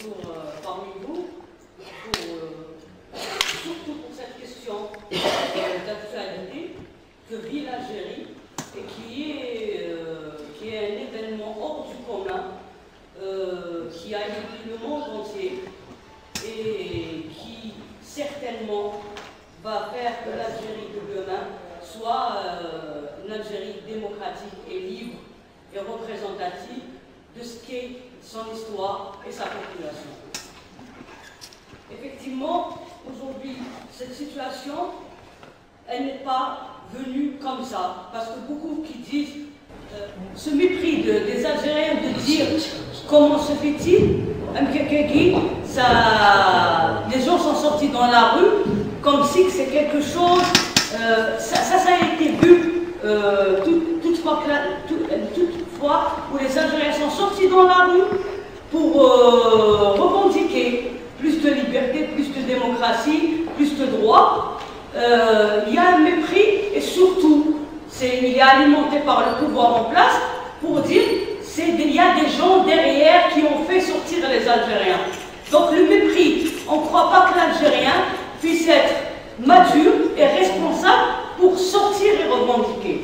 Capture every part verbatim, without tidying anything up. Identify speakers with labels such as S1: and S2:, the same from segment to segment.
S1: retour euh, parmi vous, pour, euh, surtout pour cette question euh, d'actualité que vit l'Algérie et qui est, euh, qui est un événement hors du commun, euh, qui a ébloui le monde entier et qui certainement va faire que l'Algérie de demain soit euh, une Algérie démocratique et libre et représentative de ce qu'est son histoire et sa population. Effectivement, aujourd'hui, cette situation, elle n'est pas venue comme ça, parce que beaucoup qui disent euh, ce mépris de, des Algériens de dire comment se fait-il, ça, les gens sont sortis dans la rue comme si c'est quelque chose, euh, ça, ça, ça a été vu euh, tout, toutefois, tout, toutefois où les Algériens sont sortis dans la rue pour euh, revendiquer plus de liberté, plus de démocratie, plus de droits. Euh, il y a un mépris et surtout, il est alimenté par le pouvoir en place pour dire qu'il y a des gens derrière qui ont fait sortir les Algériens. Donc le mépris, on ne croit pas que l'Algérien puisse être mature et responsable pour sortir et revendiquer.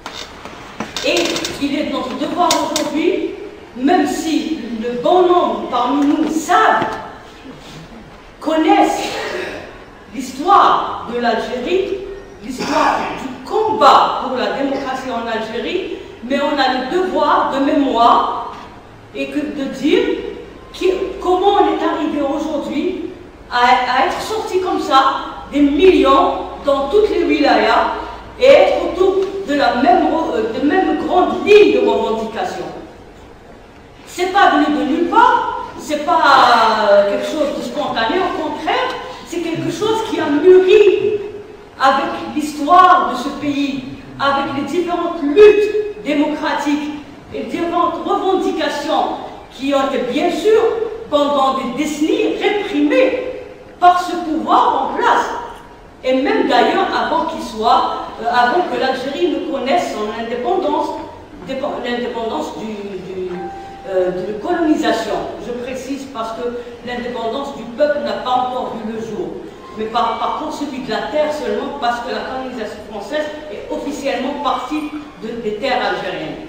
S1: Et il est notre devoir aujourd'hui, même si le bon nombre parmi nous savent, connaissent l'histoire de l'Algérie, l'histoire du combat pour la démocratie en Algérie, mais on a le devoir de mémoire et que de dire qui, comment on est arrivé aujourd'hui à, à être sorti comme ça, des millions dans toutes les wilayas et être autour de la même, de même grande ligne de revendication. C'est pas venu de nulle part, c'est pas quelque chose de spontané, au contraire, c'est quelque chose qui a mûri avec l'histoire de ce pays, avec les différentes luttes démocratiques et différentes revendications qui ont été bien sûr pendant des décennies réprimées par ce pouvoir en place. Et même d'ailleurs avant qu'il soit, euh, avant que l'Algérie ne connaisse son indépendance, l'indépendance du, du, euh, de la colonisation. Je précise parce que l'indépendance du peuple n'a pas encore vu le jour. Mais par, par contre celui de la terre seulement parce que la colonisation française est officiellement partie de, des terres algériennes.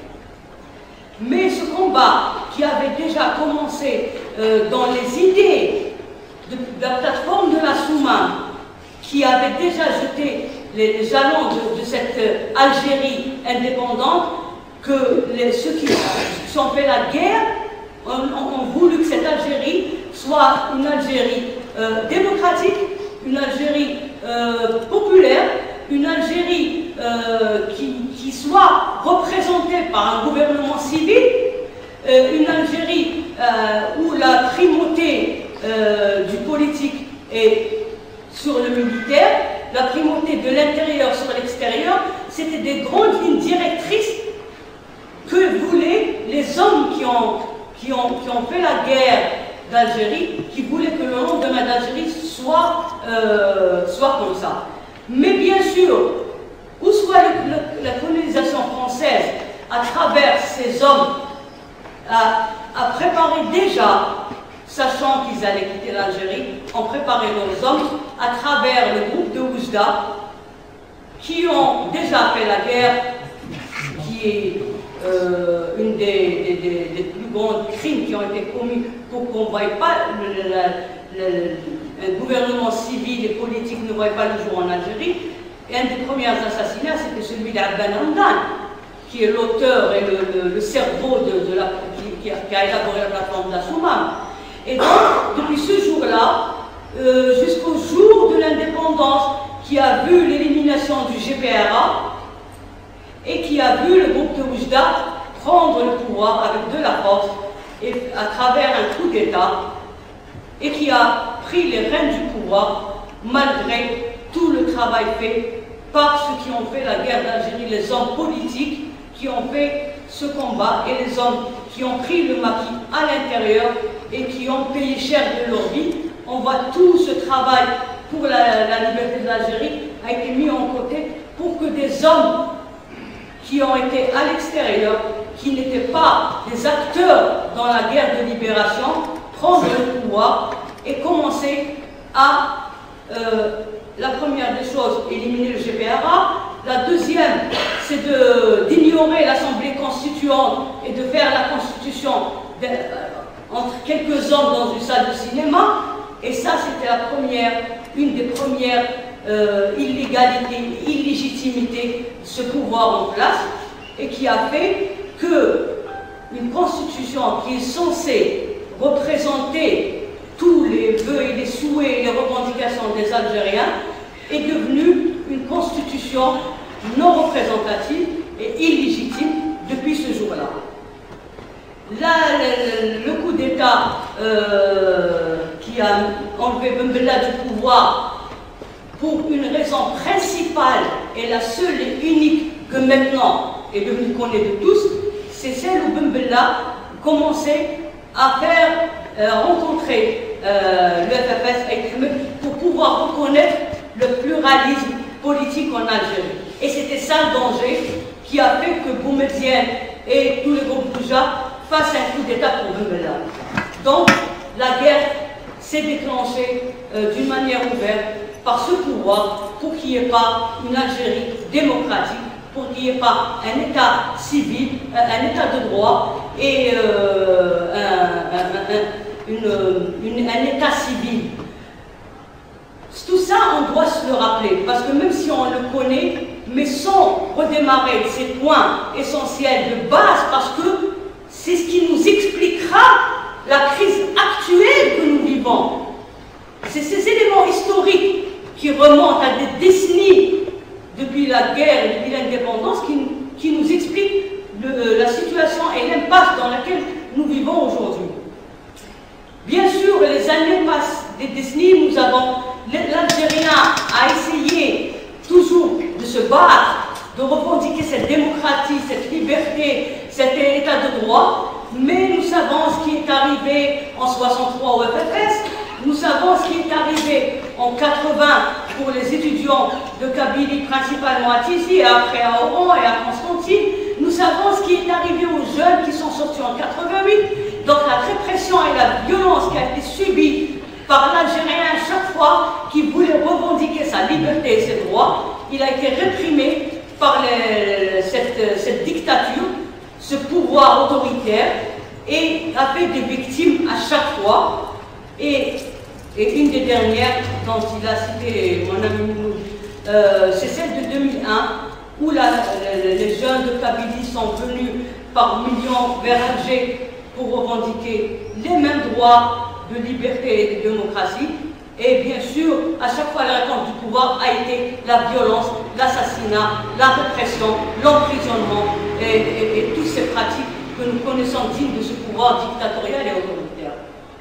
S1: Mais ce combat qui avait déjà commencé euh, dans les idées de, de la plateforme de la Soumane, qui avait déjà jeté les, les jalons de, de cette euh, Algérie indépendante, que les, ceux qui, qui ont fait la guerre ont, ont, ont voulu que cette Algérie soit une Algérie euh, démocratique, une Algérie euh, populaire, une Algérie euh, qui, qui soit représentée par un gouvernement civil, euh, une Algérie euh, où la primauté euh, du politique est sur le militaire, la primauté de l'intérieur sur l'extérieur, c'était des grandes lignes directrices que voulaient les hommes qui ont, qui ont, qui ont fait la guerre d'Algérie, qui voulaient que le lendemain d'Algérie soit, euh, soit comme ça. Mais bien sûr, où soit le, le, la colonisation française, à travers ces hommes, a, a préparé déjà, sachant qu'ils allaient quitter l'Algérie, ont préparé leurs hommes à travers le groupe de Oujda, qui ont déjà fait la guerre, qui est euh, une des, des, des, des plus grands crimes qui ont été commis pour qu'on ne voie pas le, le, le, un gouvernement civil et politique ne voit pas le jour en Algérie. Et un des premiers assassinats, c'était celui d'Abban Hamdan, qui est l'auteur et le, le, le cerveau de, de la, qui, qui, a, qui a élaboré la plateforme de la Soumane. Et donc, depuis ce jour-là, euh, jusqu'au jour de l'indépendance, qui a vu l'élimination du G P R A et qui a vu le groupe de Oujda prendre le pouvoir avec de la force et à travers un coup d'État, et qui a pris les rênes du pouvoir malgré tout le travail fait par ceux qui ont fait la guerre d'Algérie, les hommes politiques qui ont fait ce combat et les hommes qui ont pris le maquis à l'intérieur et qui ont payé cher de leur vie. On voit tout ce travail pour la, la liberté de l'Algérie a été mis en côté pour que des hommes qui ont été à l'extérieur, qui n'étaient pas des acteurs dans la guerre de libération, prendre le pouvoir et commencer à, euh, la première des choses, éliminer le G P R A. La deuxième, c'est d'ignorer l'Assemblée constituante et de faire la constitution de, euh, entre quelques hommes dans une salle de cinéma. Et ça, c'était la première, une des premières euh, illégalités, illégitimités de ce pouvoir en place, et qui a fait que une constitution qui est censée représenter tous les vœux et les souhaits et les revendications des Algériens est devenue une constitution non représentative et illégitime depuis ce jour-là. Là, le, le coup d'État euh, qui a enlevé Ben Bella du pouvoir pour une raison principale et la seule et unique que maintenant est devenue connue de tous, c'est celle où Ben Bella commençait à faire euh, rencontrer euh, le F F S pour pouvoir reconnaître le pluralisme politique en Algérie. Et c'était ça le danger qui a fait que Boumedienne et tous les groupes Bouja fassent un coup d'État pour Ben Bella. Donc la guerre s'est déclenchée euh, d'une manière ouverte par ce pouvoir pour qu'il n'y ait pas une Algérie démocratique, pour qu'il n'y ait pas un État civil, un, un État de droit et euh, un, un, un, une, une, un État civil. Tout ça, on doit se le rappeler, parce que même si on le connaît, mais sans redémarrer ces points essentiels de base, parce que c'est ce qui nous expliquera la crise actuelle que nous vivons. C'est ces éléments historiques qui remontent à des décennies depuis la guerre et depuis l'indépendance qui, qui nous expliquent le, la situation et l'impasse dans laquelle nous vivons aujourd'hui. Bien sûr, les années passent, des décennies, nous avons, l'Algérien a essayé toujours de se battre, de revendiquer cette démocratie, cette liberté, cet état de droit, mais nous savons ce qui est arrivé en soixante-trois au F F S, nous savons ce qui est arrivé en quatre-vingts pour les étudiants de Kabylie, principalement à Tizi, et après à Oran et à Constantine. Nous savons ce qui est arrivé aux jeunes qui sont sortis en quatre-vingt-huit. Donc la répression et la violence qui a été subie par l'Algérien à chaque fois qu'il voulait revendiquer sa liberté et ses droits, il a été réprimé par les, cette, cette dictature, ce pouvoir autoritaire, et a fait des victimes à chaque fois. Et, et une des dernières, dont il a cité mon ami Mouloud, euh, c'est celle de deux mille un, où la, les, les jeunes de Kabylie sont venus par millions vers Alger pour revendiquer les mêmes droits de liberté et de démocratie. Et bien sûr, à chaque fois, la réponse du pouvoir a été la violence, l'assassinat, la répression, l'emprisonnement et, et, et toutes ces pratiques que nous connaissons dignes de ce pouvoir dictatorial et autoritaire.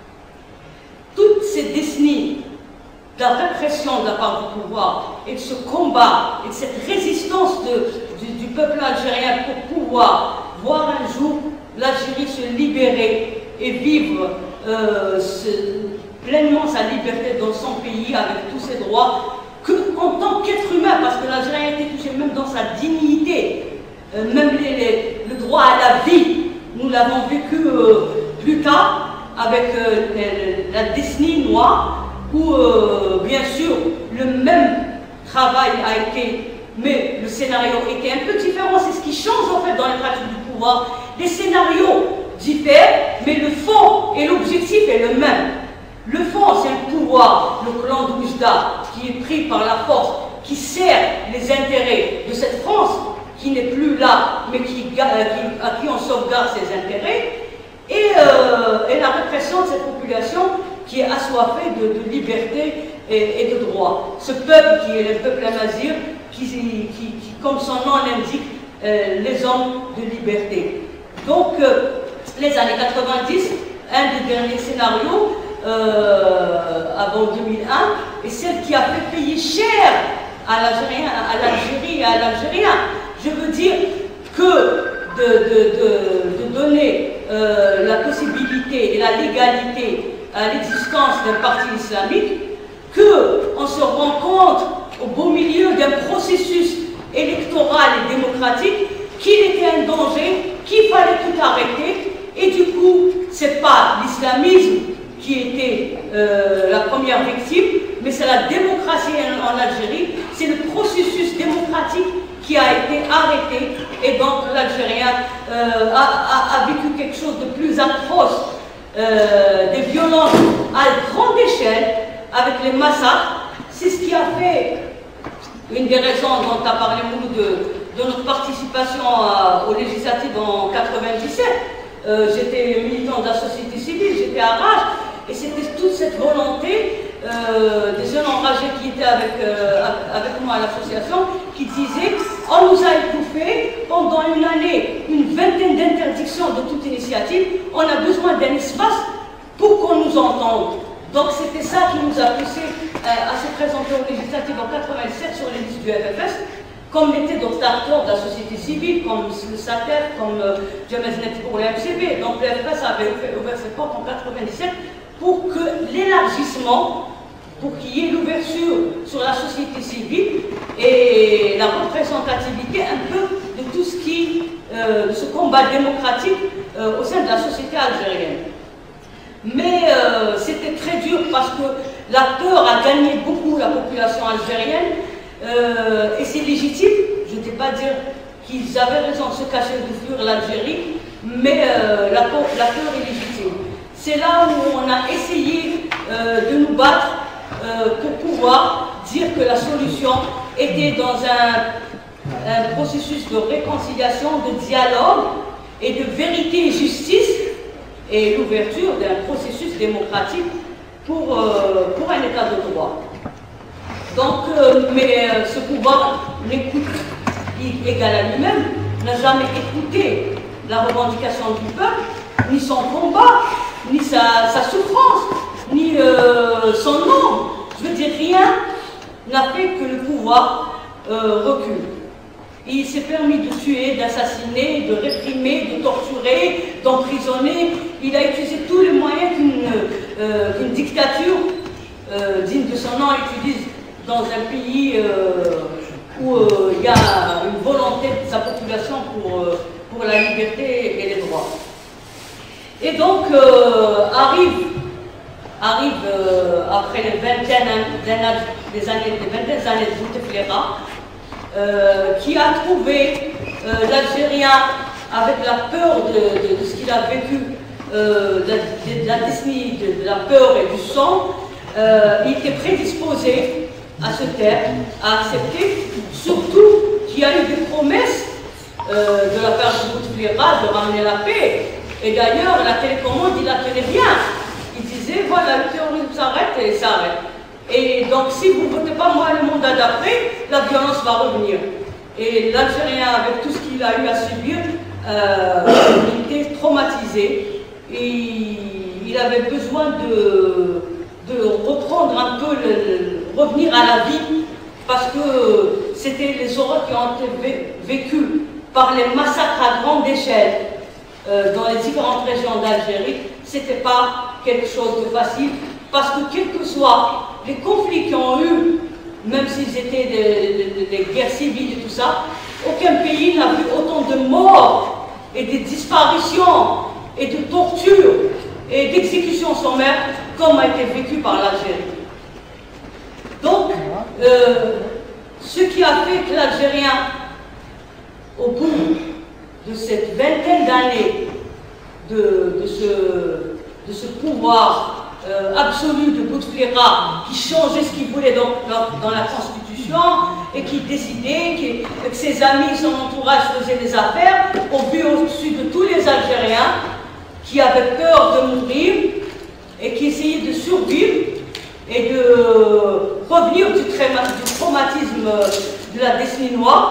S1: Toutes ces décennies de la répression de la part du pouvoir et de ce combat et de cette résistance de, du, du peuple algérien pour pouvoir voir un jour l'Algérie se libérer et vivre euh, ce, pleinement sa liberté dans son pays avec tous ses droits, que en tant qu'être humain, parce que l'Algérien a été touché même dans sa dignité, euh, même les, les, le droit à la vie, nous l'avons vécu euh, plus tard avec euh, les, la décennie noire, où euh, bien sûr le même travail a été, mais le scénario était un peu différent. C'est ce qui change en fait dans les pratiques du pouvoir. Les scénarios diffèrent, mais le fond et l'objectif est le même. Le fond, c'est le pouvoir, le clan de Oujda, qui est pris par la force, qui sert les intérêts de cette France, qui n'est plus là, mais qui, qui, à qui on sauvegarde ses intérêts, et, euh, et la répression de cette population qui est assoiffée de, de liberté et, et de droit. Ce peuple qui est le peuple amazigh, qui, qui, qui, comme son nom l'indique, euh, les hommes de liberté. Donc, euh, les années quatre-vingt-dix, un des derniers scénarios, euh, avant deux mille un, est celle qui a fait payer cher à l'Algérien, à l'Algérie et à l'Algérien. Je veux dire que de, de, de, de donner euh, la possibilité et la légalité à l'existence d'un parti islamique, qu'on se rend compte au beau milieu d'un processus électoral et démocratique qu'il était un danger, qu'il fallait tout arrêter, et du coup, c'est pas l'islamisme qui était euh, la première victime, mais c'est la démocratie en, en Algérie, c'est le processus démocratique qui a été arrêté, et donc l'Algérien euh, a, a, a vécu quelque chose de plus atroce, euh, des violences à grande échelle, avec les massacres. C'est ce qui a fait, une des raisons dont a parlé Mouloud de, de notre participation à, aux législatives en quatre-vingt-dix-sept. Euh, j'étais militant de la société civile, j'étais à Rage, et c'était toute cette volonté euh, des jeunes enragés qui étaient avec, euh, avec moi à l'association, qui disaient « On nous a étouffés pendant une année, une vingtaine d'interdictions de toute initiative, on a besoin d'un espace pour qu'on nous entende ». Donc c'était ça qui nous a poussé euh, à se présenter aux législatives en quatre-vingt-dix-sept sur les listes du F F S, comme l'était d'autres acteurs de la société civile, comme le S A T E F, comme euh, Jamel Zenati pour le M C B. Donc le F F S avait ouvert ses portes en quatre-vingt-dix-sept pour que l'élargissement, pour qu'il y ait l'ouverture sur la société civile et la représentativité un peu de tout ce qui, euh, de ce combat démocratique euh, au sein de la société algérienne. Mais euh, c'était très dur parce que la peur a gagné beaucoup la population algérienne euh, et c'est légitime. Je ne vais pas dire qu'ils avaient raison de se cacher de fuir l'Algérie, mais euh, la, peur, la peur est légitime. C'est là où on a essayé euh, de nous battre euh, pour pouvoir dire que la solution était dans un, un processus de réconciliation, de dialogue et de vérité et justice, et l'ouverture d'un processus démocratique pour, euh, pour un état de droit. Donc, euh, mais euh, ce pouvoir n'écoute, égal à lui-même, n'a jamais écouté la revendication du peuple, ni son combat, ni sa, sa souffrance, ni euh, son nom. Je veux dire, rien n'a fait que le pouvoir euh, recule. Il s'est permis de tuer, d'assassiner, de réprimer, de torturer, d'emprisonner. Il a utilisé tous les moyens qu'une euh, qu'une dictature euh, digne de son nom utilise dans un pays euh, où euh, il y a une volonté de sa population pour, euh, pour la liberté et les droits. Et donc, euh, arrive, arrive euh, après les vingtaines des années, les vingtaines années de Bouteflika, Euh, qui a trouvé euh, l'Algérien avec la peur de, de, de ce qu'il a vécu, euh, de, de, de la décennie, de, de la peur et du sang, euh, il était prédisposé à se taire, à accepter, surtout qu'il y a eu des promesses euh, de la part de Bouteflika de ramener la paix. Et d'ailleurs, la télécommande, il la tenait bien. Il disait, voilà, le terrorisme s'arrête et s'arrête. Et donc, si vous ne votez pas moi le mandat d'après, la violence va revenir. Et l'Algérien, avec tout ce qu'il a eu à subir, euh, il était traumatisé. Et il avait besoin de, de reprendre un peu, le, le, revenir à la vie, parce que c'était les horreurs qui ont été vécues par les massacres à grande échelle euh, dans les différentes régions d'Algérie. Ce n'était pas quelque chose de facile, parce que quels que soient les conflits qu'ils ont eu, même s'ils étaient des, des, des guerres civiles et tout ça, aucun pays n'a vu autant de morts et de disparitions et de tortures et d'exécutions sommaires comme a été vécu par l'Algérie. Donc, euh, ce qui a fait que l'Algérien, au bout de cette vingtaine d'années de, de, ce, de ce pouvoir Euh, absolu de Bouteflika qui changeait ce qu'il voulait dans, dans, dans la Constitution et qui décidait qui, que ses amis, son entourage faisaient des affaires au but au-dessus de tous les Algériens qui avaient peur de mourir et qui essayaient de survivre et de revenir du, du traumatisme de la décennie noire.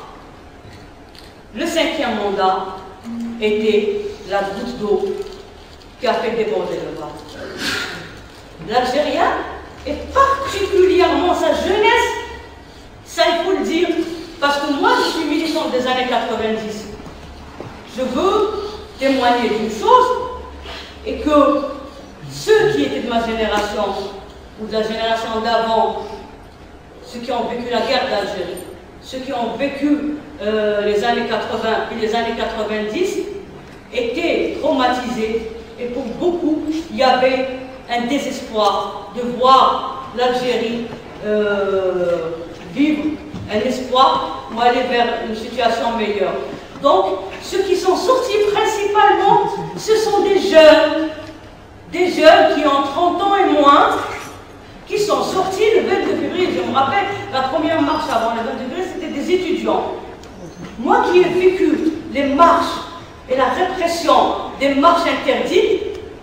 S1: Le cinquième mandat était la goutte d'eau qui a fait déborder le vase. L'Algérien, et particulièrement sa jeunesse, ça il faut le dire, parce que moi je suis militante des années quatre-vingt-dix. Je veux témoigner d'une chose, et que ceux qui étaient de ma génération, ou de la génération d'avant, ceux qui ont vécu la guerre d'Algérie, ceux qui ont vécu euh, les années quatre-vingts puis les années quatre-vingt-dix, étaient traumatisés, et pour beaucoup, il y avait un désespoir de voir l'Algérie euh, vivre, un espoir pour aller vers une situation meilleure. Donc, ceux qui sont sortis principalement, ce sont des jeunes, des jeunes qui ont trente ans et moins, qui sont sortis le vingt-deux février. Je me rappelle, la première marche avant le vingt-deux février, c'était des étudiants. Moi qui ai vécu les marches et la répression des marches interdites,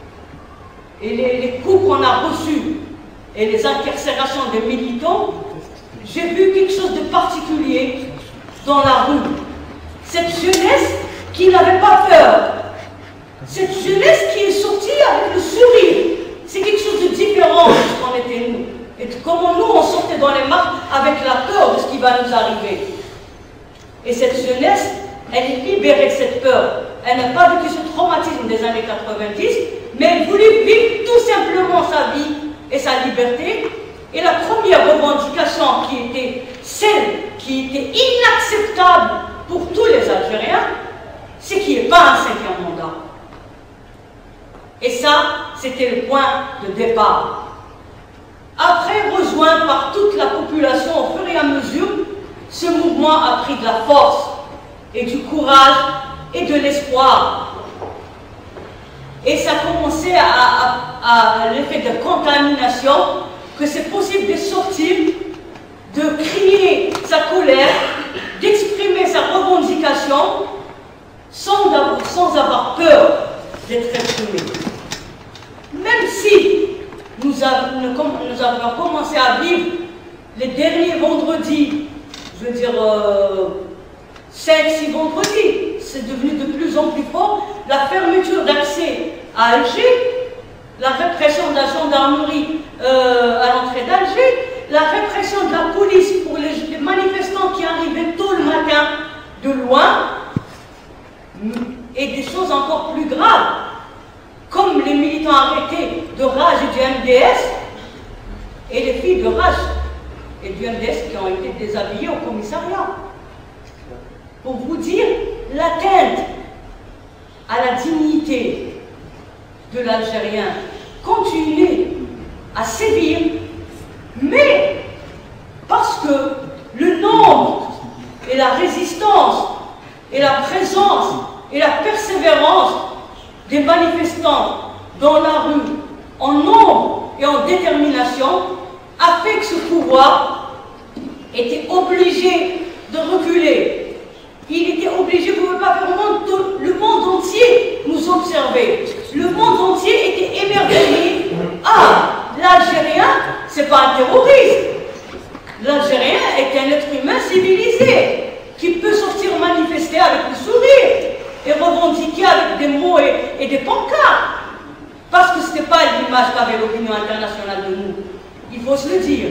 S1: et les, les coups qu'on a reçus, et les incarcérations des militants, j'ai vu quelque chose de particulier dans la rue. Cette jeunesse qui n'avait pas peur, cette jeunesse qui est sortie avec le sourire, c'est quelque chose de différent de ce qu'on était nous. Et comment nous on sortait dans les marches avec la peur de ce qui va nous arriver. Et cette jeunesse, elle est libérée de cette peur. Elle n'a pas vécu ce traumatisme des années quatre-vingt-dix, mais elle voulait vivre tout simplement sa vie et sa liberté. Et la première revendication qui était celle qui était inacceptable pour tous les Algériens, c'est qu'il n'y ait pas un cinquième mandat. Et ça, c'était le point de départ. Après, rejoint par toute la population au fur et à mesure, ce mouvement a pris de la force et du courage et de l'espoir. Et ça a commencé à, à, à l'effet de contamination, que c'est possible de sortir, de crier sa colère, d'exprimer sa revendication sans avoir, sans avoir peur d'être exprimé. Même si nous, avons, nous avions commencé à vivre les derniers vendredis, je veux dire euh, cinq six vendredis, c'est devenu de plus en plus fort, la fermeture d'accès à Alger, la répression de la gendarmerie euh, à l'entrée d'Alger, la répression de la police pour les, les manifestants qui arrivaient tôt le matin de loin, et des choses encore plus graves, comme les militants arrêtés de Rage et du M D S, et les filles de Rage et du M D S qui ont été déshabillées au commissariat. Pour vous dire l'atteinte à la dignité de l'Algérien continue à sévir, mais parce que le nombre et la résistance et la présence et la persévérance des manifestants dans la rue en nombre et en détermination a fait que ce pouvoir était obligé de reculer. Il était obligé, vous ne pouvez pas faire le monde, le monde entier nous observer. Le monde entier était émerveillé. Ah, l'Algérien, c'est pas un terroriste. L'Algérien est un être humain civilisé qui peut sortir manifester avec le sourire et revendiquer avec des mots et, et des pancartes. Parce que ce n'était pas l'image qu'avait l'opinion internationale de nous. Il faut se le dire.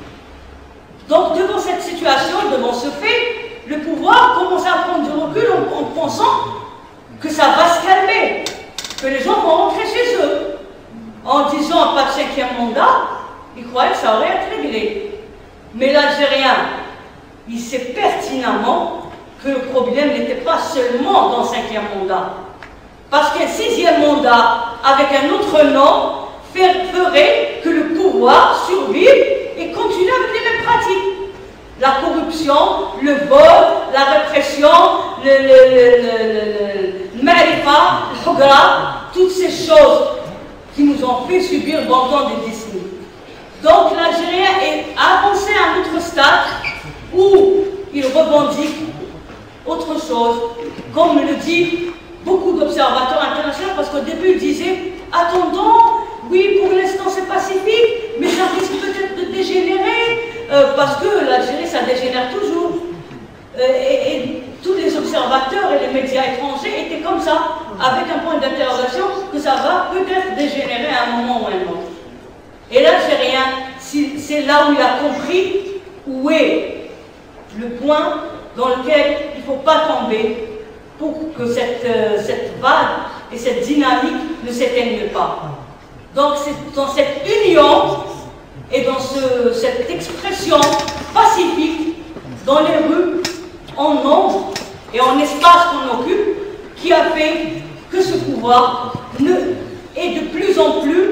S1: Donc, devant cette situation, devant ce fait, le pouvoir commençait à prendre du recul en, en pensant que ça va se calmer, que les gens vont rentrer chez eux. En disant pas de cinquième mandat, ils croyaient que ça aurait été réglé. Mais l'Algérien, il sait pertinemment que le problème n'était pas seulement dans le cinquième mandat. Parce qu'un sixième mandat, avec un autre nom, ferait que le pouvoir survive et continue avec les mêmes pratiques. La corruption, le vol, la répression, le, le, le, le, le marifa, le hogra, toutes ces choses qui nous ont fait subir pendant des décennies. Donc l'Algérien est avancé à un autre stade où il revendique autre chose, comme le dit beaucoup d'observateurs internationaux, parce qu'au début ils disaient attendons, oui pour l'instant c'est pacifique, mais ça risque peut-être de dégénérer, euh, parce que l'Algérie ça dégénère toujours. Euh, et, et tous les observateurs et les médias étrangers étaient comme ça, avec un point d'interrogation que ça va peut-être dégénérer à un moment ou à un autre. Et l'Algérien, c'est là où il a compris où est le point dans lequel il ne faut pas tomber pour que cette, euh, cette vague et cette dynamique ne s'éteignent pas. Donc c'est dans cette union et dans ce, cette expression pacifique dans les rues, en nombre et en espace qu'on occupe, qui a fait que ce pouvoir ne, est de plus en plus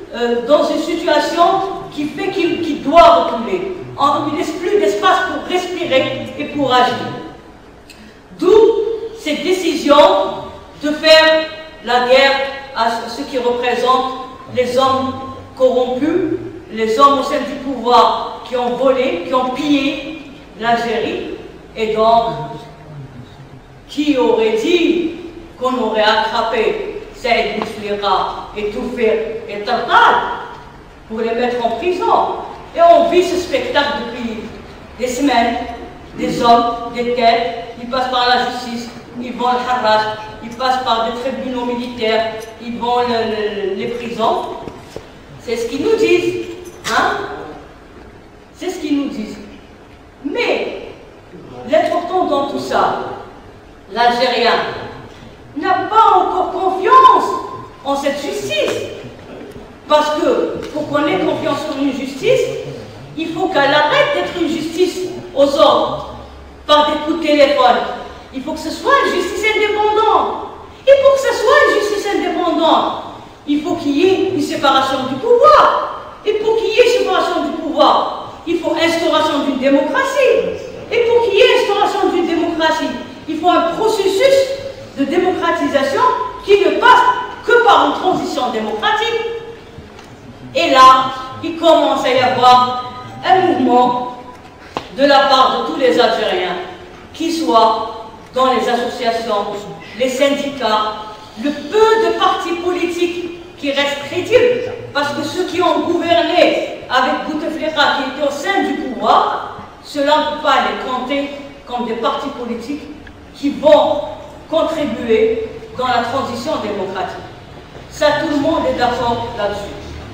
S1: euh, dans une situation qui fait qu'il qu'il doit reculer. On ne lui laisse plus d'espace pour respirer et pour agir. D'où cette décision de faire la guerre à ceux qui représentent les hommes corrompus, les hommes au sein du pouvoir qui ont volé, qui ont pillé l'Algérie, et donc qui aurait dit qu'on aurait attrapé Saïd Bouteflika et Toufir et Tartal pour les mettre en prison. Et on vit ce spectacle depuis des semaines, des hommes, des têtes, ils passent par la justice, ils vont le Harrach, ils passent par des tribunaux militaires, ils vont le, le, les prisons. C'est ce qu'ils nous disent. Hein? C'est ce qu'ils nous disent. Mais l'important dans tout ça, l'Algérien n'a pas encore confiance en cette justice. Parce que pour qu'on ait confiance en une justice, il faut qu'elle arrête d'être une justice aux ordres, par des coups de téléphone. Il faut que ce soit une justice indépendante. Et pour que ce soit une justice indépendante, il faut qu'il y ait une séparation du pouvoir. Et pour qu'il y ait séparation du pouvoir, il faut instauration d'une démocratie. Et pour qu'il y ait instauration d'une démocratie, il faut un processus de démocratisation qui ne passe que par une transition démocratique. Et là, il commence à y avoir un mouvement de la part de tous les Algériens, qui soient dans les associations, les syndicats, le peu de partis politiques qui restent crédibles, parce que ceux qui ont gouverné avec Bouteflika, qui étaient au sein du pouvoir, cela ne peut pas les compter comme des partis politiques qui vont contribuer dans la transition démocratique. Ça, tout le monde est d'accord là-dessus.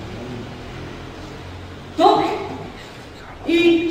S1: Donc, il,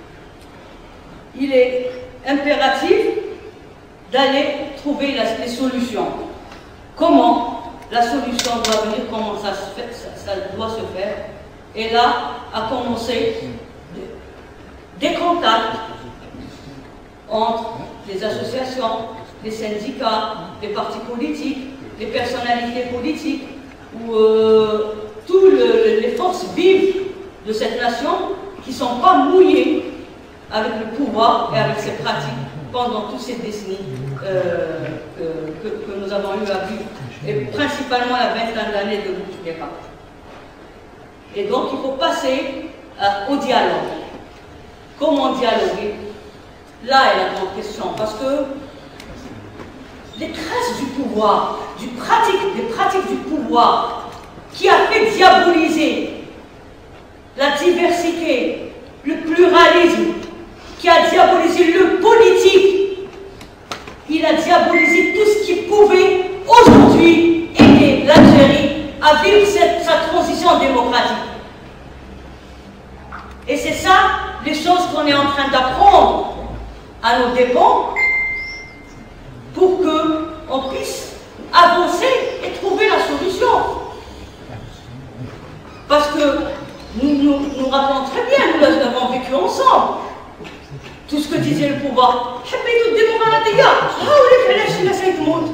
S1: il est impératif d'aller trouver la, les solutions. Comment la solution doit venir, comment ça, se fait, ça, ça doit se faire. Et là, a commencé des contacts entre les associations, les syndicats, les partis politiques, les personnalités politiques, ou euh, toutes le, les forces vives de cette nation qui ne sont pas mouillées avec le pouvoir et avec ses pratiques pendant toutes ces décennies euh, que, que, que nous avons eu à vivre, et principalement la vingtaine d'années de Bouteflika. Et donc il faut passer euh, au dialogue. Comment dialoguer? Là est la grande question, parce que les traces du pouvoir, du pratique, des pratiques du pouvoir, qui a fait diaboliser la diversité, le pluralisme, qui a diabolisé le politique, il a diabolisé tout ce qui pouvait aujourd'hui aider l'Algérie à vivre cette, sa transition démocratique. Et c'est ça les choses qu'on est en train d'apprendre à nos dépens pour qu'on puisse avancer et trouver la solution. Parce que nous nous, nous rappelons très bien, nous l'avons vécu ensemble. Tout ce que disait le pouvoir. حبيتوا الديمقراطية هاوليك علاش الناس يتموت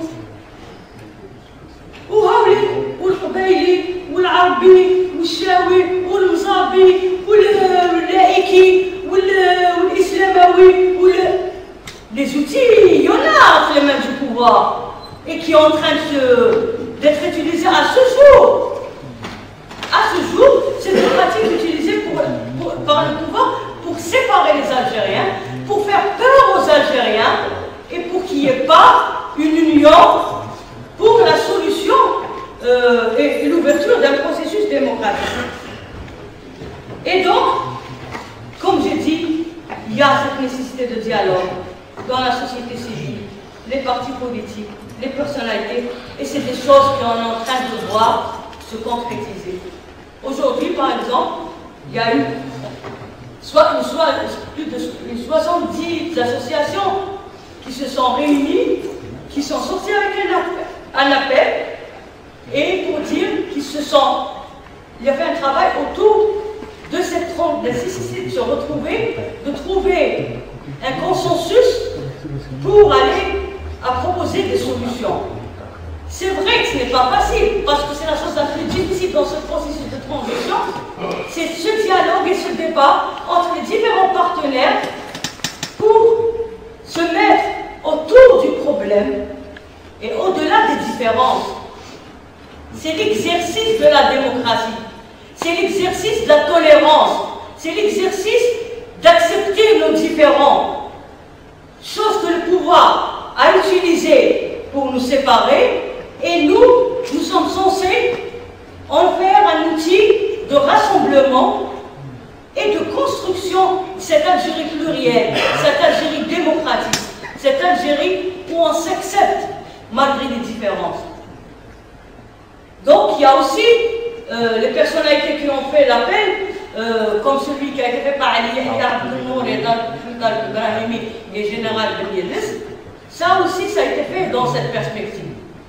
S1: وهاوليك والقبايلي والعربي والشاوي والمصابي واللائكي والإسلاموي وال... Les outils, il y en a entre les mains du pouvoir et qui sont en train d'être utilisés à ce jour. À ce jour, c'est une pratique utilisée pour, pour, par le pouvoir pour séparer les Algériens, pour faire peur aux Algériens et pour qu'il n'y ait pas une union pour la solution euh, et, et l'ouverture d'un processus démocratique. Et donc, comme j'ai dit, il y a cette nécessité de dialogue dans la société civile, les partis politiques, les personnalités, et c'est des choses qu'on est en train de voir se concrétiser. Aujourd'hui, par exemple, il y a eu soit, soit, plus de soixante-dix associations qui se sont réunies, qui sont sorties avec un appel, un appel et pour dire qu'ils se sont... Il y avait un travail autour de cette nécessité de se retrouver, de trouver un consensus pour aller à proposer des solutions. C'est vrai que ce n'est pas facile, parce que c'est la chose la plus difficile dans ce processus de transition, c'est ce dialogue et ce débat entre les différents partenaires pour se mettre autour du problème et au-delà des différences. C'est l'exercice de la démocratie, c'est l'exercice de la tolérance, c'est l'exercice d'accepter nos différends, chose que le pouvoir a utilisée pour nous séparer, et nous, nous sommes censés en faire un outil de rassemblement et de construction de cette Algérie plurielle, cette Algérie démocratique, cette Algérie où on s'accepte malgré les différences. Donc il y a aussi euh, les personnalités qui ont fait l'appel, euh, comme celui qui a été fait par Ali Yahya et Général Ben Yellis. Ça aussi, ça a été fait dans cette perspective.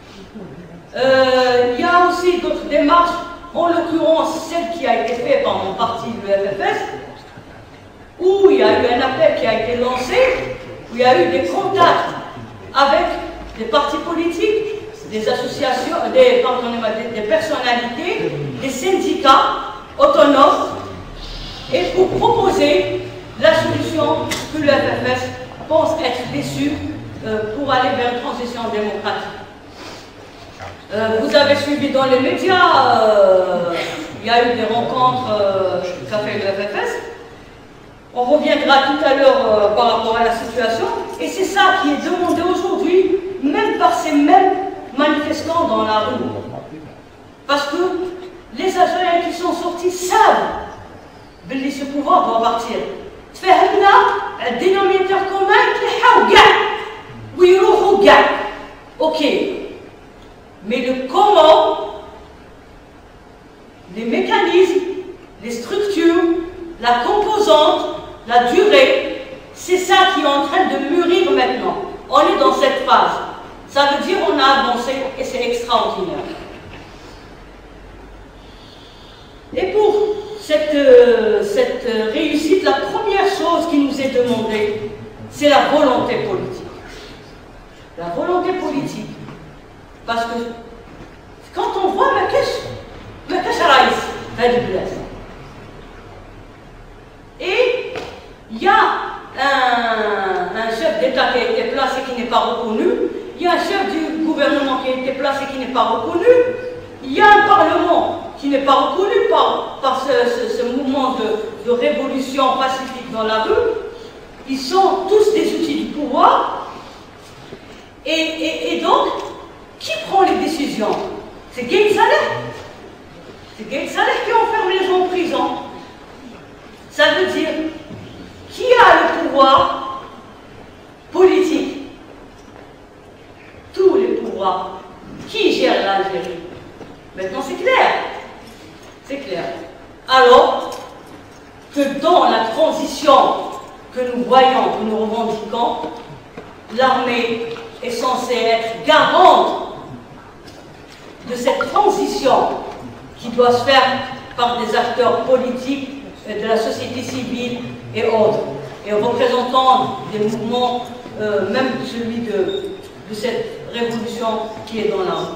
S1: Euh, il y a aussi d'autres démarches, en l'occurrence celle qui a été faite par mon parti, le F F S, où il y a eu un appel qui a été lancé, où il y a eu des contacts avec des partis politiques, des associations, des, pardonnez-moi, des, des personnalités, des syndicats autonomes, et pour proposer la solution que le F F S pense être déçu euh, pour aller vers une transition démocratique. Euh, vous avez suivi dans les médias, euh, il y a eu des rencontres euh, qu'a fait le F F S. On reviendra tout à l'heure euh, par rapport à la situation. Et c'est ça qui est demandé aujourd'hui, même par ces mêmes manifestants dans la rue. Parce que les Algériens qui sont sortis savent que ce pouvoir doit partir. Un dénominateur commun qui est ok. Mais le comment, les mécanismes, les structures, la composante, la durée, c'est ça qui est en train de mûrir maintenant. On est dans cette phase. Ça veut dire qu'on a avancé et c'est extraordinaire. Et pour cette, euh, cette réussite, la première chose qui nous est demandée, c'est la volonté politique. La volonté politique. Parce que quand on voit ma cache, ma cache à et il y a un, un chef d'État qui a été placé qui n'est pas reconnu, il y a un chef du gouvernement qui a été placé qui n'est pas reconnu, il y a un parlement qui n'est pas reconnu par, par ce, ce, ce mouvement de, de révolution pacifique dans la rue. Ils sont tous des outils du pouvoir. Et, et, et donc, qui prend les décisions? C'est Gaye Saleh. C'est Gaye Saleh qui enferme les gens en prison. Ça veut dire, qui a le pouvoir politique? Tous les pouvoirs. Qui gère l'Algérie? Maintenant c'est clair. C'est clair. Alors que dans la transition que nous voyons, que nous revendiquons, l'armée est censée être garante de cette transition qui doit se faire par des acteurs politiques, de la société civile et autres, et représentants des mouvements, euh, même celui de, de cette révolution qui est dans l'âme.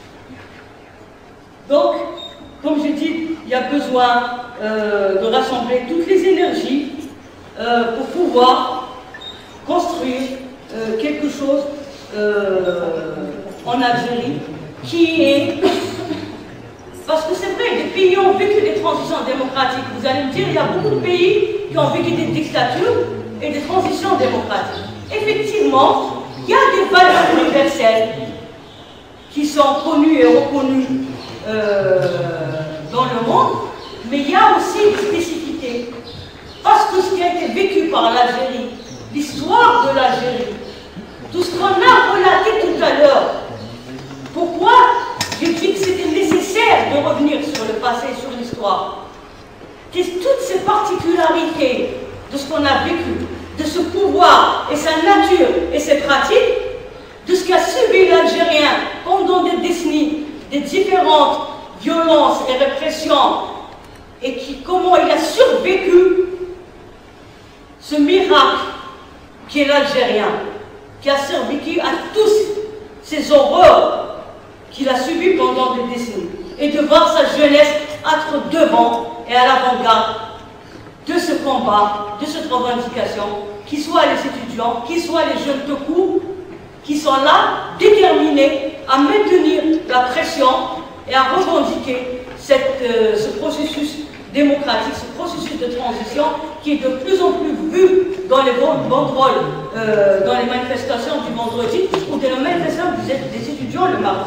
S1: Donc, comme je dis, il y a besoin euh, de rassembler toutes les énergies euh, pour pouvoir construire euh, quelque chose euh, en Algérie qui est... Parce que c'est vrai, les pays ont vécu des transitions démocratiques. Vous allez me dire, il y a beaucoup de pays qui ont vécu des dictatures et des transitions démocratiques. Effectivement, il y a des valeurs universelles qui sont connues et reconnues euh, dans le monde, mais il y a aussi une spécificité. Parce que ce qui a été vécu par l'Algérie, l'histoire de l'Algérie, tout ce qu'on a relaté tout à l'heure, pourquoi je dis que c'était nécessaire de revenir sur le passé, sur l'histoire. Toutes ces particularités de ce qu'on a vécu, de ce pouvoir et sa nature et ses pratiques, de ce qu'a subi l'Algérien pendant des décennies, des différentes violences et répressions, et qui, comment il a survécu ce miracle qui est l'Algérien, qui a survécu à tous ces horreurs qu'il a subi pendant des décennies. et de voir sa jeunesse être devant et à l'avant-garde de ce combat, de cette revendication, qu'ils soient les étudiants, qu'ils soient les jeunes de cours, qui sont là, déterminés à maintenir la pression et à revendiquer cette, euh, ce processus démocratique, ce processus de transition qui est de plus en plus vu dans les banderoles, euh, dans les manifestations du vendredi ou dans les manifestations des, des étudiants le mardi.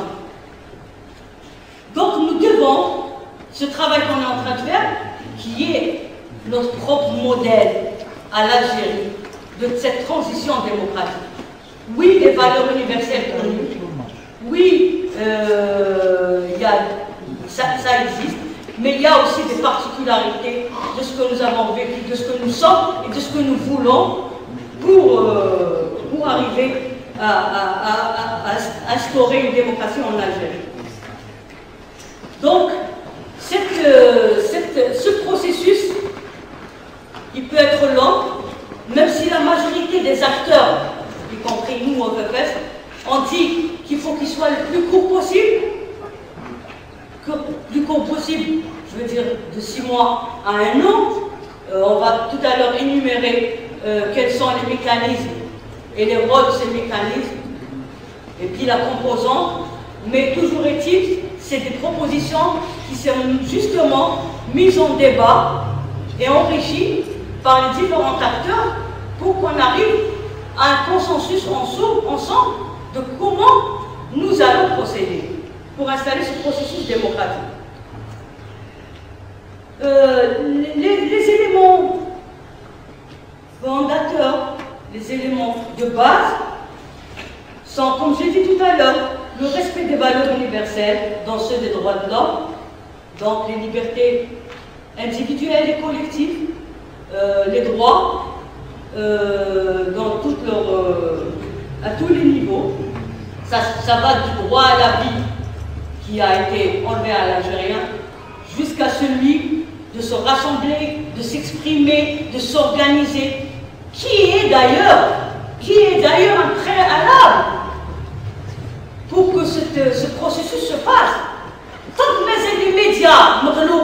S1: Donc nous devons, ce travail qu'on est en train de faire, qui est notre propre modèle à l'Algérie, de cette transition démocratique. Oui, les valeurs universelles connues, oui, euh, y a, ça, ça existe, mais il y a aussi des particularités de ce que nous avons vécu, de ce que nous sommes et de ce que nous voulons pour, euh, pour arriver à, à, à, à instaurer une démocratie en Algérie. Donc, cette, euh, cette, ce processus, il peut être long, même si la majorité des acteurs, y compris nous au F F S, ont dit qu'il faut qu'il soit le plus court possible, que, plus court possible, je veux dire de six mois à un an. Euh, on va tout à l'heure énumérer euh, quels sont les mécanismes et les rôles de ces mécanismes, et puis la composante, mais toujours est-il, c'est des propositions qui sont justement mises en débat et enrichies par les différents acteurs pour qu'on arrive à un consensus ensemble de comment nous allons procéder pour installer ce processus démocratique. Euh, les, les éléments fondateurs, les éléments de base sont, comme j'ai dit tout à l'heure, le respect des valeurs universelles, dans ceux des droits de l'homme, donc les libertés individuelles et collectives, euh, les droits euh, dans toutes leurs, euh, à tous les niveaux. Ça, ça va du droit à la vie qui a été enlevé à l'Algérien jusqu'à celui de se rassembler, de s'exprimer, de s'organiser, qui est d'ailleurs, qui est d'ailleurs un préalable pour que cette, ce processus se passe. Tant que les médias,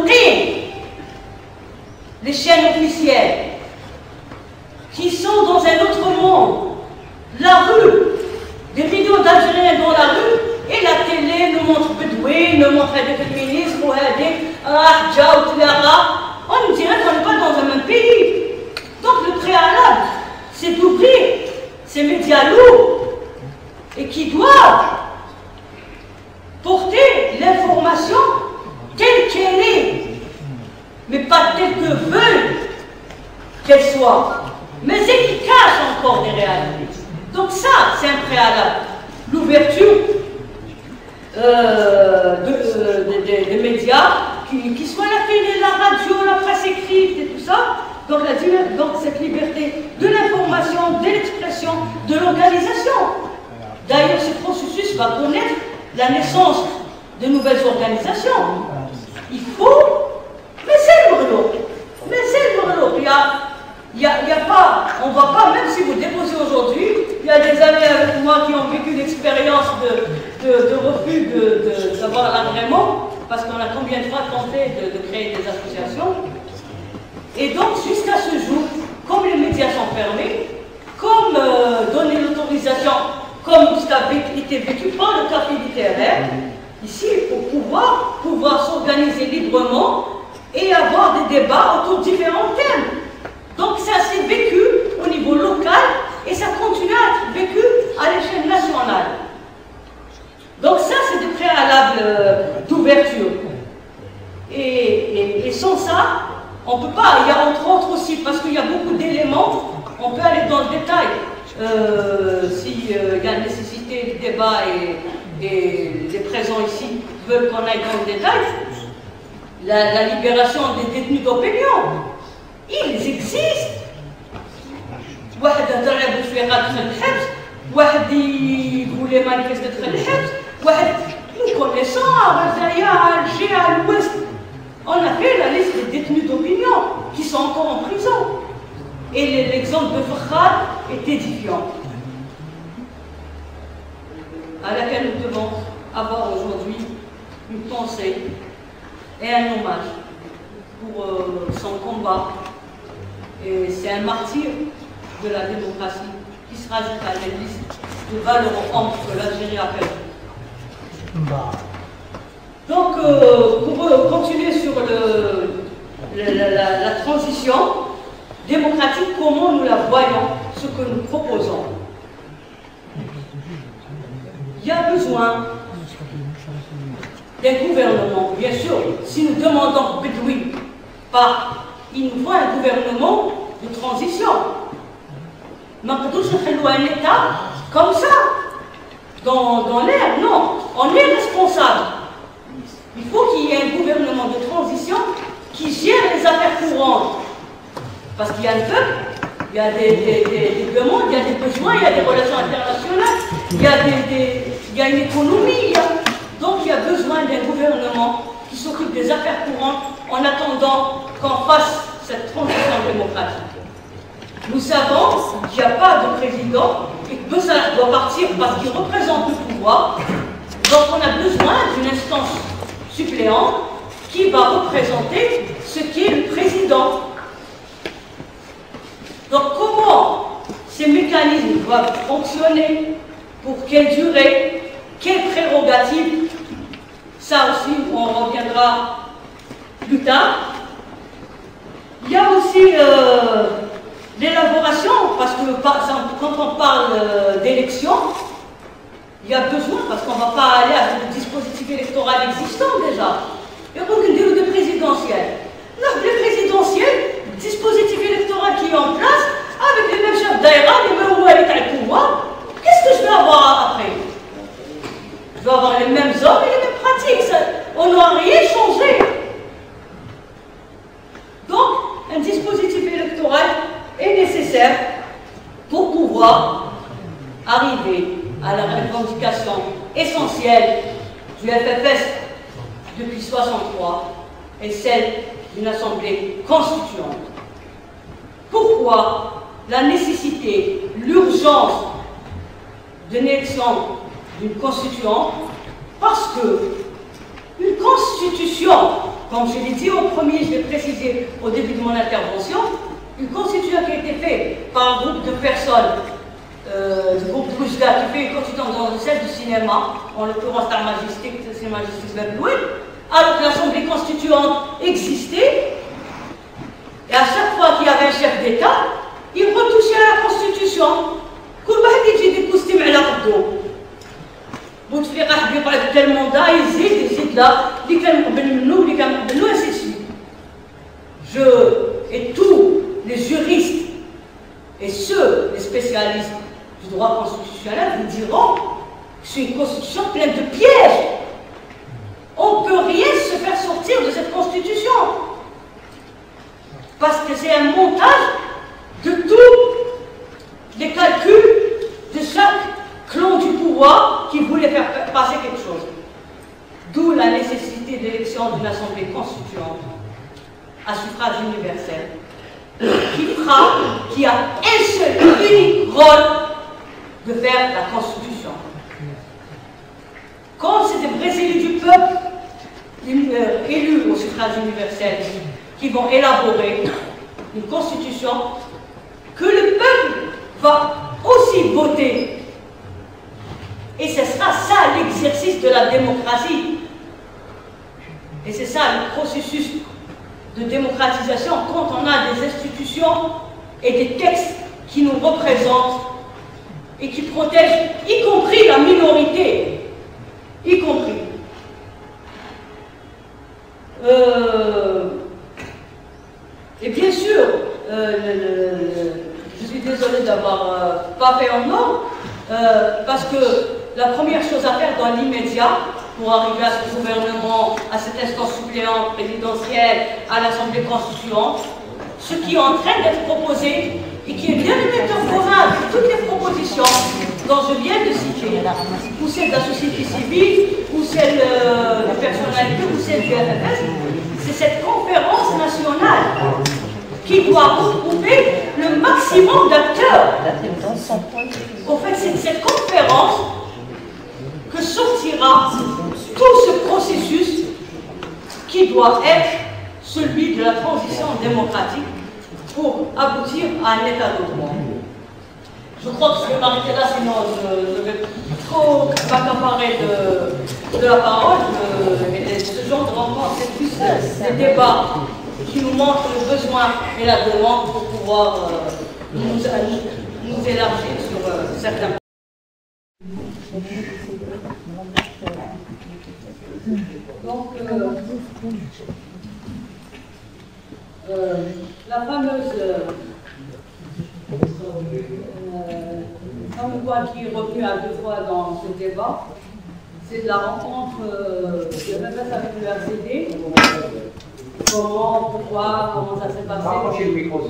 S1: les chaînes officielles, qui sont dans un autre monde, la rue, des millions d'Algériens dans la rue, et la télé nous montre Bedouin, nous montre des féminismes, ou des Rahja ou Tlara, on dirait qu'on n'est pas dans un même pays. Donc le préalable, c'est d'ouvrir ces médias lourds et qui doivent porter l'information telle qu'elle est, mais pas telle que veulent qu'elle soit, mais et qui cache encore des réalités. Donc ça, c'est un préalable. L'ouverture euh, de, euh, des, des, des médias, qui, qui soient la télé, la radio, la presse écrite et tout ça. Donc, la, donc cette liberté de l'information, de l'expression, de l'organisation. D'ailleurs, ce processus va connaître la naissance de nouvelles organisations. Il faut, mais c'est le brûlot. Mais c'est le brûlot. Il y a, il y a, il y a pas, on ne va pas, même si vous déposez aujourd'hui, il y a des amis avec moi qui ont vécu l'expérience de, de, de refus d'avoir l'agrément, parce qu'on a combien de fois tenté de, de créer des associations. Et donc, jusqu'à ce jour, comme les médias sont fermés, comme euh, donner l'autorisation, comme ce qui a été vécu par le café littéraire, ici, pour pouvoir, pouvoir s'organiser librement et avoir des débats autour de différents thèmes. Donc, ça s'est vécu au niveau local et ça continue à être vécu à l'échelle nationale. Donc, ça, c'est des préalables euh, d'ouverture. Et, et, et sans ça, on ne peut pas. Il y a entre autres aussi, parce qu'il y a beaucoup d'éléments, on peut aller dans le détail. Euh, S'il euh, y a nécessité de débat et, et les présents ici veulent qu'on aille dans le détail, la, la libération des détenus d'opinion, ils existent. واحد هضر شويه غادخل الحبس، واحد يقول manifester دخل الحبس، واحد nous connaissons à Razaya, à Alger, à l'Ouest. On a fait la liste des détenus d'opinion qui sont encore en prison. Et l'exemple de Fakhad est édifiant, à laquelle nous devons avoir aujourd'hui une pensée et un hommage pour euh, son combat. Et c'est un martyr de la démocratie qui se rajoute à la liste de valeurs amples que l'Algérie a perdu. Donc, euh, pour euh, continuer sur le, le, la, la, la transition démocratique, comment nous la voyons, ce que nous proposons. Il y a besoin d'un gouvernement, bien sûr. Si nous demandons Bedoui, par, il nous faut un gouvernement de transition. Mais on peut toujours un État comme ça, dans, dans l'air. Non, on est responsable. Il faut qu'il y ait un gouvernement de transition qui gère les affaires courantes. Parce qu'il y a un peuple, il y a des, des, des, des demandes, il y a des besoins, il y a des relations internationales, il y a, des, des, il y a une économie. Il y a... Donc il y a besoin d'un gouvernement qui s'occupe des affaires courantes en attendant qu'on fasse cette transition démocratique. Nous savons qu'il n'y a pas de président et que Bessalah doit partir parce qu'il représente le pouvoir. Donc on a besoin d'une instance suppléante qui va représenter ce qui est le président. Donc comment ces mécanismes doivent fonctionner, pour quelle durée, quelles prérogatives, ça aussi on reviendra plus tard. Il y a aussi euh, l'élaboration, parce que par exemple, quand on parle euh, d'élection, il y a besoin, parce qu'on ne va pas aller avec le dispositif électoral existant déjà. Il y a aucune dire de présidentiel. Non, le présidentiel, le dispositif électoral qui est en place, avec les mêmes chefs d'aéra, les mêmes oualites à le pouvoir, qu'est-ce que je vais avoir après? Je vais avoir les mêmes hommes et les mêmes pratiques. Ça, on n'a rien changé. Donc, un dispositif électoral est nécessaire pour pouvoir arriver à la revendication essentielle du F F S depuis mille neuf cent soixante-trois et celle d'une assemblée constituante. Pourquoi la nécessité, l'urgence d'une élection d'une constituante? Parce que une constitution, comme je l'ai dit au premier, je l'ai précisé au début de mon intervention, une constitution qui a été faite par un groupe de personnes, euh, du groupe de Roujda, qui fait une constitution dans une salle de cinéma, en l'occurrence Star Majestic, c'est Majestic Babloué, alors que l'Assemblée constituante existait, et à chaque fois qu'il y avait un chef d'État, il retouchait à la Constitution. Tout le monde dit que c'est un peu Bouteflika il parle de tel mandat, il zid, il zid là, il calme nous, il calme nous, et ainsi de suite. Je et tous les juristes et ceux, les spécialistes du droit constitutionnel, vous diront que c'est une constitution pleine de pièges. On ne peut rien se faire sortir de cette constitution. Parce que c'est un montage de tous les calculs de chaque clan du pouvoir qui voulait faire passer quelque chose. D'où la nécessité d'élection d'une assemblée constituante à suffrage universel qui fera, qui a un seul unique rôle de faire la constitution. Quand c'est des vrais élus du peuple, euh, élus au suffrage universel, qui vont élaborer une constitution que le peuple va aussi voter. Et ce sera ça l'exercice de la démocratie. Et c'est ça le processus de démocratisation quand on a des institutions et des textes qui nous représentent et qui protègent, y compris la minorité, y compris. Euh, et bien sûr, euh, le, le, je suis désolée d'avoir euh, pas fait en ordre, euh, parce que la première chose à faire dans l'immédiat, pour arriver à ce gouvernement, à cette instance suppléante présidentielle, à l'Assemblée constituante, ce qui est en train d'être proposé et qui est bien émetteur commun de toutes les propositions dont je viens de citer, ou celle de la société civile, ou celle euh, de personnalité, ou celle du F F S, c'est cette conférence nationale qui doit regrouper le maximum d'acteurs. En fait, c'est de cette conférence que sortira tout ce processus qui doit être celui de la transition démocratique pour aboutir à un état de droit. Je crois que je vais m'arrêter là, sinon je, je vais trop m'accaparer de, de la parole. Je, et ce genre de rencontre, c'est plus des débats qui nous montrent le besoin et la demande pour pouvoir euh, nous, nous élargir sur euh, certains points. Donc, euh, euh, la fameuse euh, euh, fameux point qui est revenu à deux fois dans ce débat, c'est de la rencontre euh, de F F S avec le R C D. Comment, pourquoi, comment ça s'est passé.
S2: Rapprochez le micro.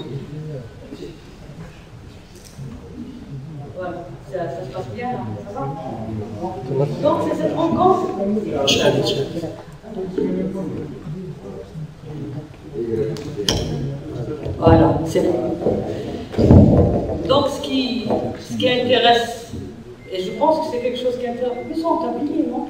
S1: Voilà, ça, ça se passe bien, là, ça va. Donc c'est cette rencontre. Voilà, c'est bon. Donc ce qui, ce qui intéresse, et je pense que c'est quelque chose qui intéresse, ils sont tabliers, non?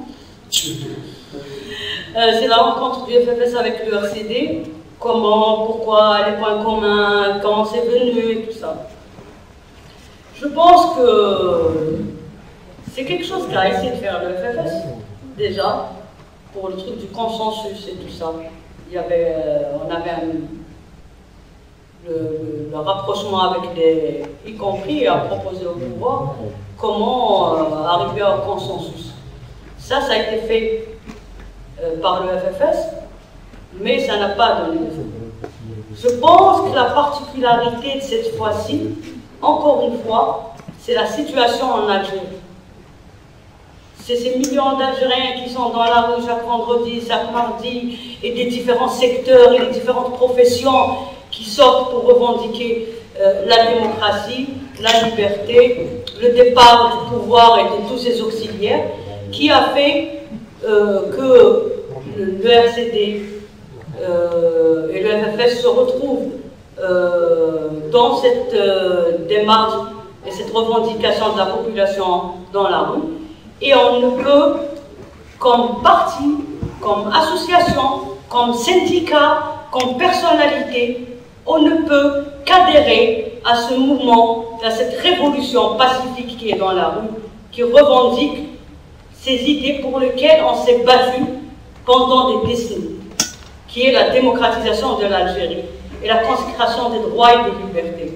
S1: euh, C'est la rencontre du F F S avec le R C D, comment, pourquoi, les points communs, comment c'est venu et tout ça. Je pense que c'est quelque chose qu'a essayé de faire le F F S, déjà, pour le truc du consensus et tout ça. Il y avait, euh, on avait un, le, le, le rapprochement avec des, y compris à proposer au pouvoir, comment euh, arriver à un consensus. Ça, ça a été fait euh, par le F F S, mais ça n'a pas donné d'effet. Je pense que la particularité de cette fois-ci, encore une fois, c'est la situation en Algérie. C'est ces millions d'Algériens qui sont dans la rue chaque vendredi, chaque mardi, et des différents secteurs et des différentes professions qui sortent pour revendiquer euh, la démocratie, la liberté, le départ du pouvoir et de tous ses auxiliaires, qui a fait euh, que le, le R C D euh, et le F F S se retrouvent euh, dans cette euh, démarche et cette revendication de la population dans la rue. Et on ne peut, comme parti, comme association, comme syndicat, comme personnalité, on ne peut qu'adhérer à ce mouvement, à cette révolution pacifique qui est dans la rue, qui revendique ces idées pour lesquelles on s'est battu pendant des décennies, qui est la démocratisation de l'Algérie et la consécration des droits et des libertés.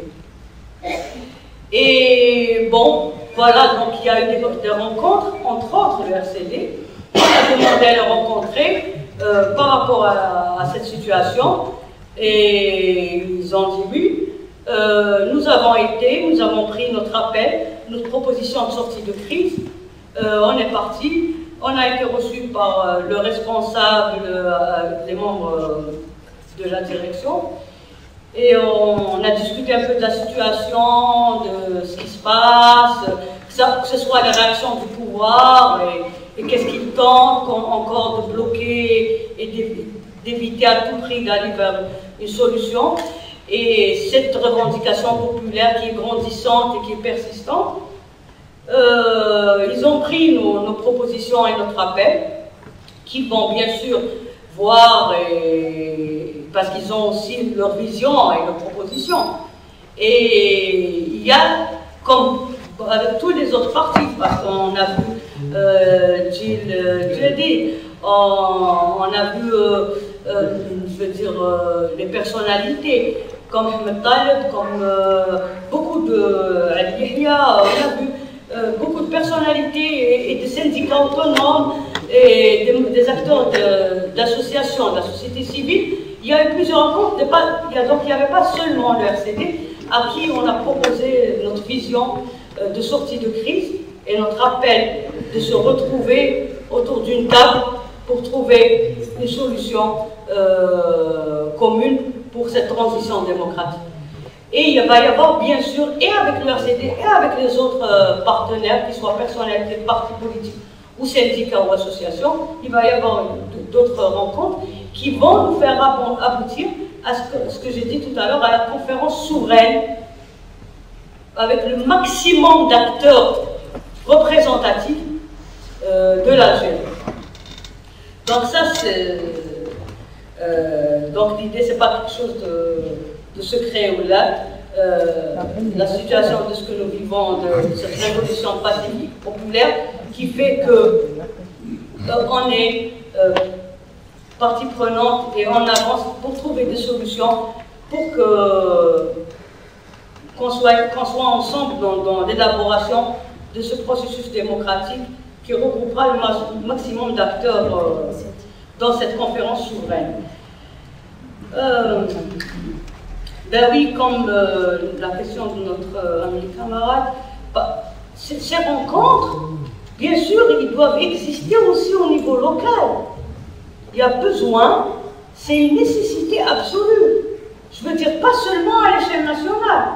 S1: Et bon, voilà, donc il y a eu des, des rencontres, entre autres le R C D, on a demandé à les rencontrer euh, par rapport à, à cette situation, et ils ont dit oui. Euh, nous avons été, nous avons pris notre appel, notre proposition de sortie de crise, euh, on est parti, on a été reçu par euh, le responsable, euh, les membres euh, de la direction, et on, on a discuté un peu de la situation, de ce qui se passe, que, ça, que ce soit les réactions du pouvoir, et, et qu'est-ce qu'ils tentent encore de bloquer et d'éviter à tout prix d'aller vers une solution. Et cette revendication populaire qui est grandissante et qui est persistante, euh, ils ont pris nos, nos propositions et notre appel, qui vont bien sûr voir, et, parce qu'ils ont aussi leur vision et leurs propositions. Et il y a, comme avec tous les autres partis, parce qu'on a vu euh, Gilles Djedi, on, on a vu, euh, euh, je veux dire, euh, les personnalités, comme Ahmed Taleb, comme euh, beaucoup de Ali Yahya, on a vu euh, beaucoup de personnalités et, et des syndicats autonomes et des, des acteurs d'associations, de, de la société civile. Il y a eu plusieurs rencontres, de pas, il y a, donc il n'y avait pas seulement le R C D à qui on a proposé notre vision euh, de sortie de crise et notre appel de se retrouver autour d'une table pour trouver une solution euh, commune pour cette transition démocratique. Et il va y avoir bien sûr, et avec le R C D, et avec les autres euh, partenaires, qu'ils soient personnalités, partis politiques, ou syndicats ou associations, il va y avoir d'autres rencontres qui vont nous faire aboutir à ce que, ce que j'ai dit tout à l'heure, à la conférence souveraine, avec le maximum d'acteurs représentatifs euh, de l'Algérie. Donc ça, c'est Euh, donc l'idée, c'est pas quelque chose de, de secret ou là. Euh, la situation de ce que nous vivons, de, de cette révolution pacifique populaire, qui fait que euh, on est euh, partie prenante et on avance pour trouver des solutions pour que qu'on soit, qu'on soit ensemble dans, dans l'élaboration de ce processus démocratique qui regroupera le, ma le maximum d'acteurs euh, dans cette conférence souveraine. Euh, ben oui, comme euh, la question de notre euh, ami camarade, bah, ces rencontres, bien sûr, ils doivent exister aussi au niveau local. Il y a besoin, c'est une nécessité absolue. Je veux dire, pas seulement à l'échelle nationale.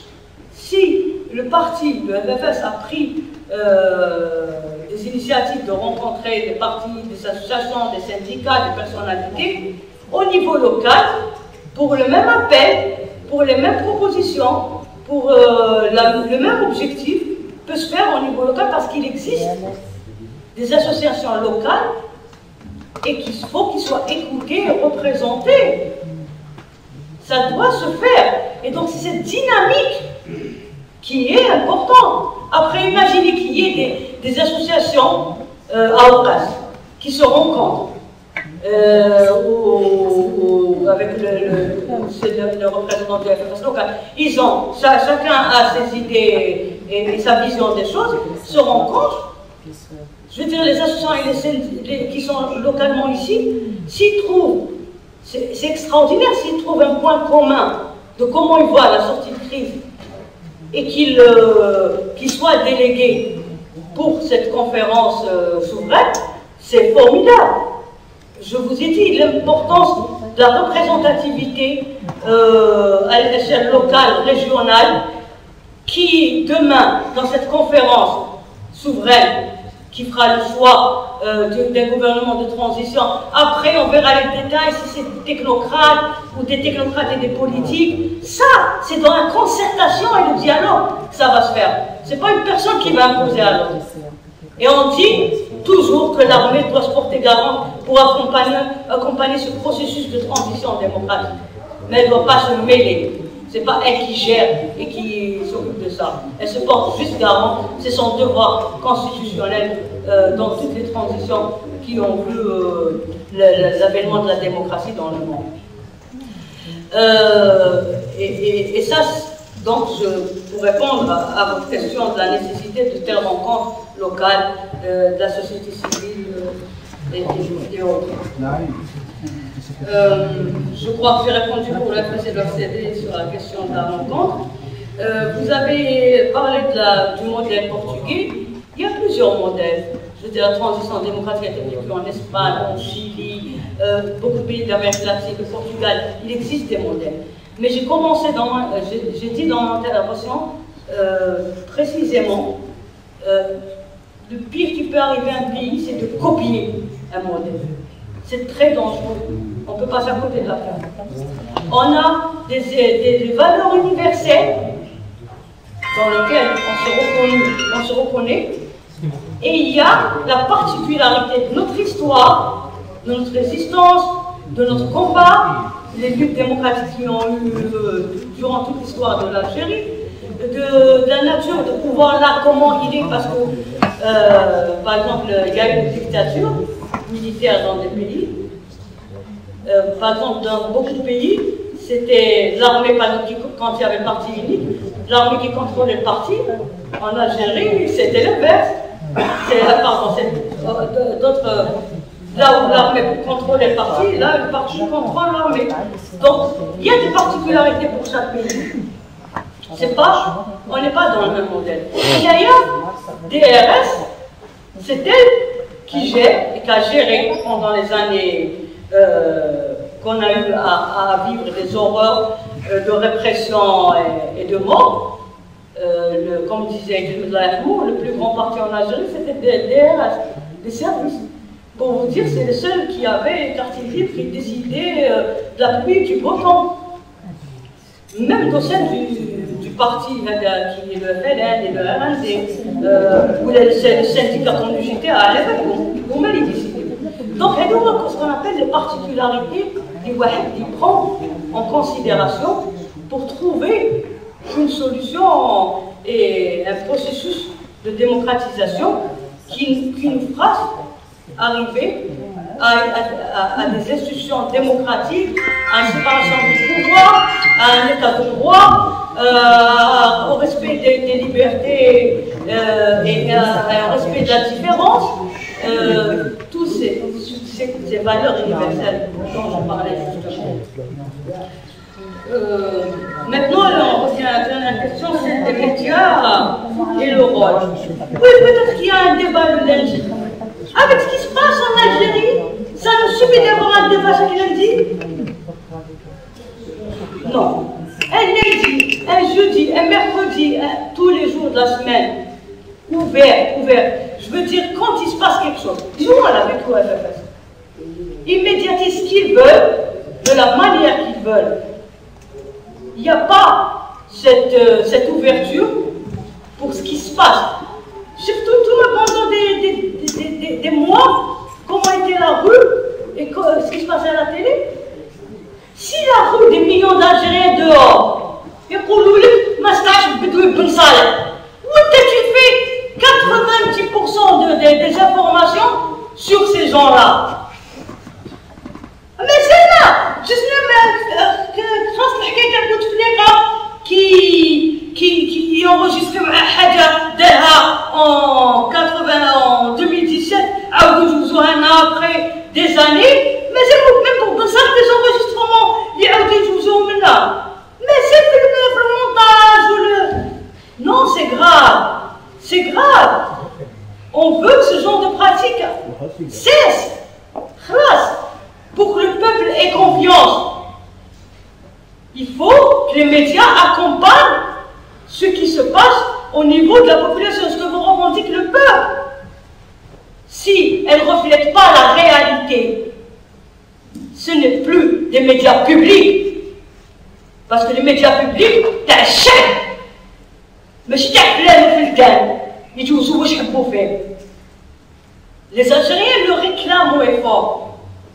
S1: Si le parti, le F F S, a pris euh, des initiatives de rencontrer des partis, des associations, des syndicats, des personnalités, au niveau local, pour le même appel, pour les mêmes propositions, pour euh, la, le même objectif, peut se faire au niveau local parce qu'il existe des associations locales et qu'il faut qu'ils soient écoutés et représentés. Ça doit se faire. Et donc c'est cette dynamique qui est importante. Après, imaginez qu'il y ait des, des associations euh, à Oukas qui se rencontrent. Euh, ou, ou avec le, le, le, le représentant du F F S local. Ils ont, ça, chacun a ses idées et, et sa vision des choses, se rencontrent. Je veux dire, les associations et les, les, qui sont localement ici, s'ils trouvent, c'est extraordinaire, s'ils trouvent un point commun de comment ils voient la sortie de crise et qu'ils euh, qu'ils soient délégués pour cette conférence euh, souveraine, c'est formidable. Je vous ai dit l'importance de la représentativité euh, à l'échelle locale, régionale, qui demain, dans cette conférence souveraine, qui fera le choix euh, d'un gouvernement de transition, après on verra les détails, si c'est des technocrates ou des technocrates et des politiques, ça, c'est dans la concertation et le dialogue que ça va se faire. C'est pas une personne qui va imposer à l'autre. Et on dit toujours que l'armée doit se porter garant pour accompagner, accompagner ce processus de transition démocratique. Mais elle ne doit pas se mêler. Ce n'est pas elle qui gère et qui s'occupe de ça. Elle se porte juste garant. C'est son devoir constitutionnel euh, dans toutes les transitions qui ont vu euh, l'avènement de la démocratie dans le monde. Euh, et, et, et ça, donc, je, pour répondre à, à votre question de la nécessité de telles rencontres locales, euh, de la société civile euh, et, et autres. Euh, je crois que j'ai répondu pour le précédent C D sur la question de la rencontre. Euh, vous avez parlé de la, du modèle portugais. Il y a plusieurs modèles. Je veux dire, la transition démocratique a été vécue en Espagne, en Chili, euh, beaucoup de pays d'Amérique latine, le Portugal. Il existe des modèles. Mais j'ai commencé dans, euh, j'ai dit dans mon intervention, euh, précisément, euh, le pire qui peut arriver à un pays, c'est de copier un modèle. C'est très dangereux. On ne peut pas s'accoter de la place. On a des, des, des valeurs universelles dans lesquelles on se, reconnaît, on se reconnaît. Et il y a la particularité de notre histoire, de notre résistance, de notre combat, les luttes démocratiques qui ont eu euh, durant toute l'histoire de l'Algérie, de, de la nature de pouvoir là, comment il est, parce que, euh, par exemple, il y a eu une dictature militaire dans des pays. Euh, par exemple, dans beaucoup de pays, c'était l'armée, quand il y avait le parti unique, l'armée qui contrôlait le parti. En Algérie, c'était l'inverse. Pardon, c'est d'autres. Là où l'armée contrôlait le parti, là, le parti contrôle l'armée. Donc, il y a des particularités pour chaque pays. C'est pas, on n'est pas dans le même modèle. Et d'ailleurs, D R S, c'est elle qui gère et qui a géré pendant les années euh, qu'on a eu à, à vivre des horreurs euh, de répression et, et de mort. Euh, le, comme disait le plus grand parti en Algérie, c'était des D R S, des services. Pour vous dire, c'est le seul qui avait carte libre, qui décidait euh, de la pluie du beau temps. Même au sein du, du parti qui est le F L N et le R N D, euh, où le, le syndicat qu'on J T A à l'époque, vous m'avez décidé. Donc, il y a ce qu'on appelle les particularités il prend en considération pour trouver une solution et un processus de démocratisation qui, qui nous fasse arriver à, à, à, à des institutions démocratiques, à une séparation du pouvoir, à un état de droit, euh, au respect des, des libertés euh, et à, au respect de la différence, euh, tous ces, ces, ces valeurs universelles dont je parlais justement. Euh, maintenant, on revient à la dernière question, c'est les médias et le rôle. Oui, peut-être qu'il y a un débat le lundi. Avec ce qui se passe en Algérie, ça nous suffit d'avoir un débat chaque lundi? Non. Un lundi, un jeudi, un mercredi, un, tous les jours de la semaine, ouvert, ouvert. Je veux dire, quand il se passe quelque chose, disons avec l'O F F S, ils médiatisent ce qu'ils veulent, de la manière qu'ils veulent. Il n'y a pas cette, euh, cette ouverture pour ce qui se passe. Surtout tout pendant des, des, des, des, des mois, comment était la rue et ce qui se passait à la télé. Si la rue des millions d'Algériens dehors, et pour nous, tu fais quatre-vingt-dix pour cent de, de, des informations sur ces gens-là. Mais c'est là, je sais qui qui qui enregistre en quatre-vingts, en deux mille dix-sept, après des années, mais c'est même pour ça des enregistrements, il y a des jours maintenant. Mais c'est le montage ou le. Non, c'est grave, c'est grave. On veut que ce genre de pratique cesse, pour que le peuple ait confiance. Il faut que les médias accompagnent ce qui se passe au niveau de la population, ce que vous revendique le peuple. Si elle ne reflète pas la réalité, ce n'est plus des médias publics. Parce que les médias publics, t'as un chef. Mais si t'as plein de films, ils disent où je peux faire. Les Algériens le réclament au effort.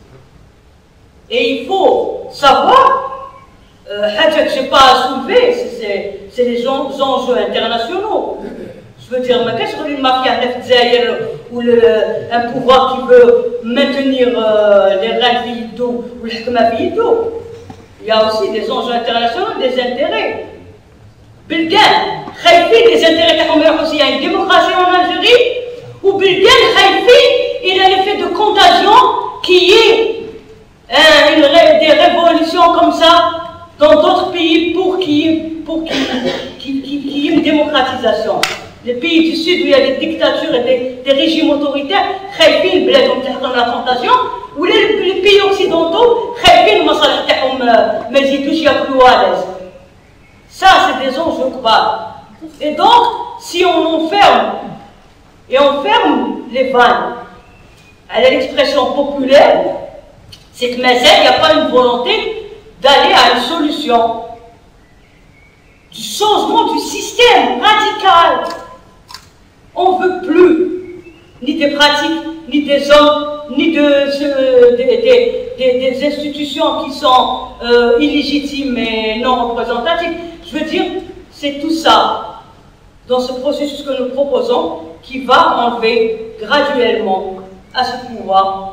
S1: Et il faut savoir. Euh, que je n'ai pas à soulever, c'est les enjeux internationaux. Je veux dire, mais qu'est-ce que une mafia ou le, un pouvoir qui veut maintenir euh, les rênes d'eau ou le hkma d'eau? Il y a aussi des enjeux internationaux, des intérêts. Bilgan, des intérêts aussi. Il y a une démocratie en Algérie où Bilgan, il a l'effet de contagion qui est euh, une, des révolutions comme ça dans d'autres pays pour qu'il y, y ait une démocratisation. Les pays du Sud où il y a des dictatures et des, des régimes autoritaires, Khaïfin, dans la tentation, ou les, les pays occidentaux, Khaïfin, mais ils touchent à plus à l'aise. Ça, c'est des enjeux graves. Et donc, si on enferme, et on ferme les vannes à l'expression populaire, c'est que mais il n'y a pas une volonté d'aller à une solution du changement du système radical. On ne veut plus ni des pratiques, ni des hommes, ni de, euh, des, des, des, des institutions qui sont euh, illégitimes et non représentatives. Je veux dire, c'est tout ça, dans ce processus que nous proposons, qui va enlever graduellement à ce pouvoir.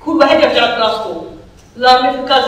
S1: Là,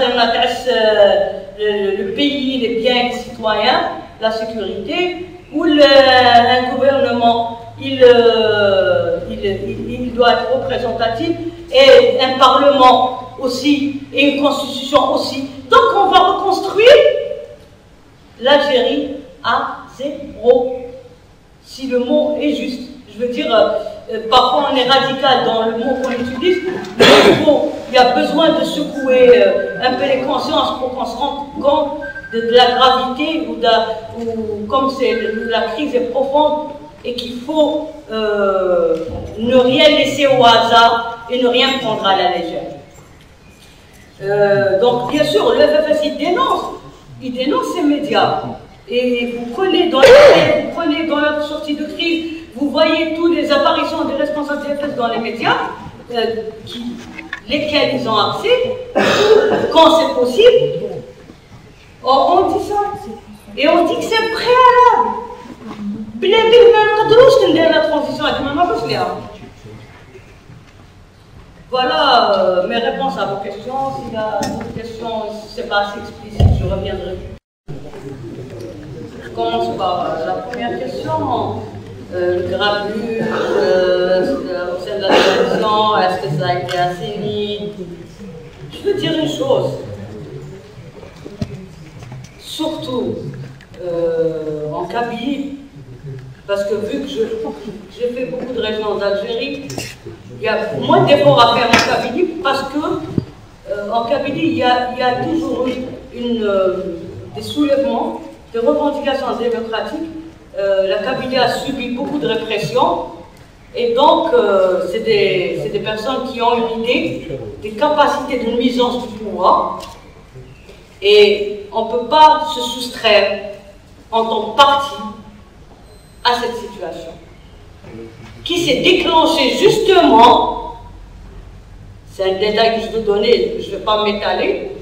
S1: le pays, les biens des citoyens, la sécurité, où le, un gouvernement, il, il, il, il doit être représentatif, et un parlement aussi, et une constitution aussi. Donc on va reconstruire l'Algérie à zéro. Si le mot est juste, je veux dire, euh, parfois on est radical dans le mot qu'on utilise, mais il, faut, il y a besoin de secouer euh, un peu les consciences pour qu'on se rende compte de, de la gravité ou, de, ou comme c'est la crise est profonde et qu'il faut euh, ne rien laisser au hasard et ne rien prendre à la légère. Euh, donc bien sûr, le F F S il dénonce, il dénonce ces médias. Et vous prenez dans les, vous prenez dans la sortie de crise, vous voyez toutes les apparitions des responsables du F F S dans les médias, euh, qui, lesquels ils ont accès, quand c'est possible. Or, on dit ça. Et on dit que c'est préalable. La transition avec voilà euh, mes réponses à vos questions. S'il y a d'autres questions, si ce n'est pas assez explicite, je reviendrai. Je commence par euh, la première question. Euh, le grabuge euh, au sein de la télévision, est-ce que ça a été assaini? Je veux dire une chose. Surtout euh, en Kabylie, parce que vu que j'ai fait beaucoup de régions d'Algérie, il y a moins d'efforts à faire en Kabylie parce que euh, en Kabylie, il y a, il y a toujours eu une, euh, des soulèvements, des revendications démocratiques. Euh, la Kabylie a subi beaucoup de répression et donc euh, c'est des, des personnes qui ont une idée des capacités de nuisance du pouvoir et on ne peut pas se soustraire en tant que parti à cette situation qui s'est déclenchée justement, c'est un détail que je veux donner, je ne vais pas m'étaler,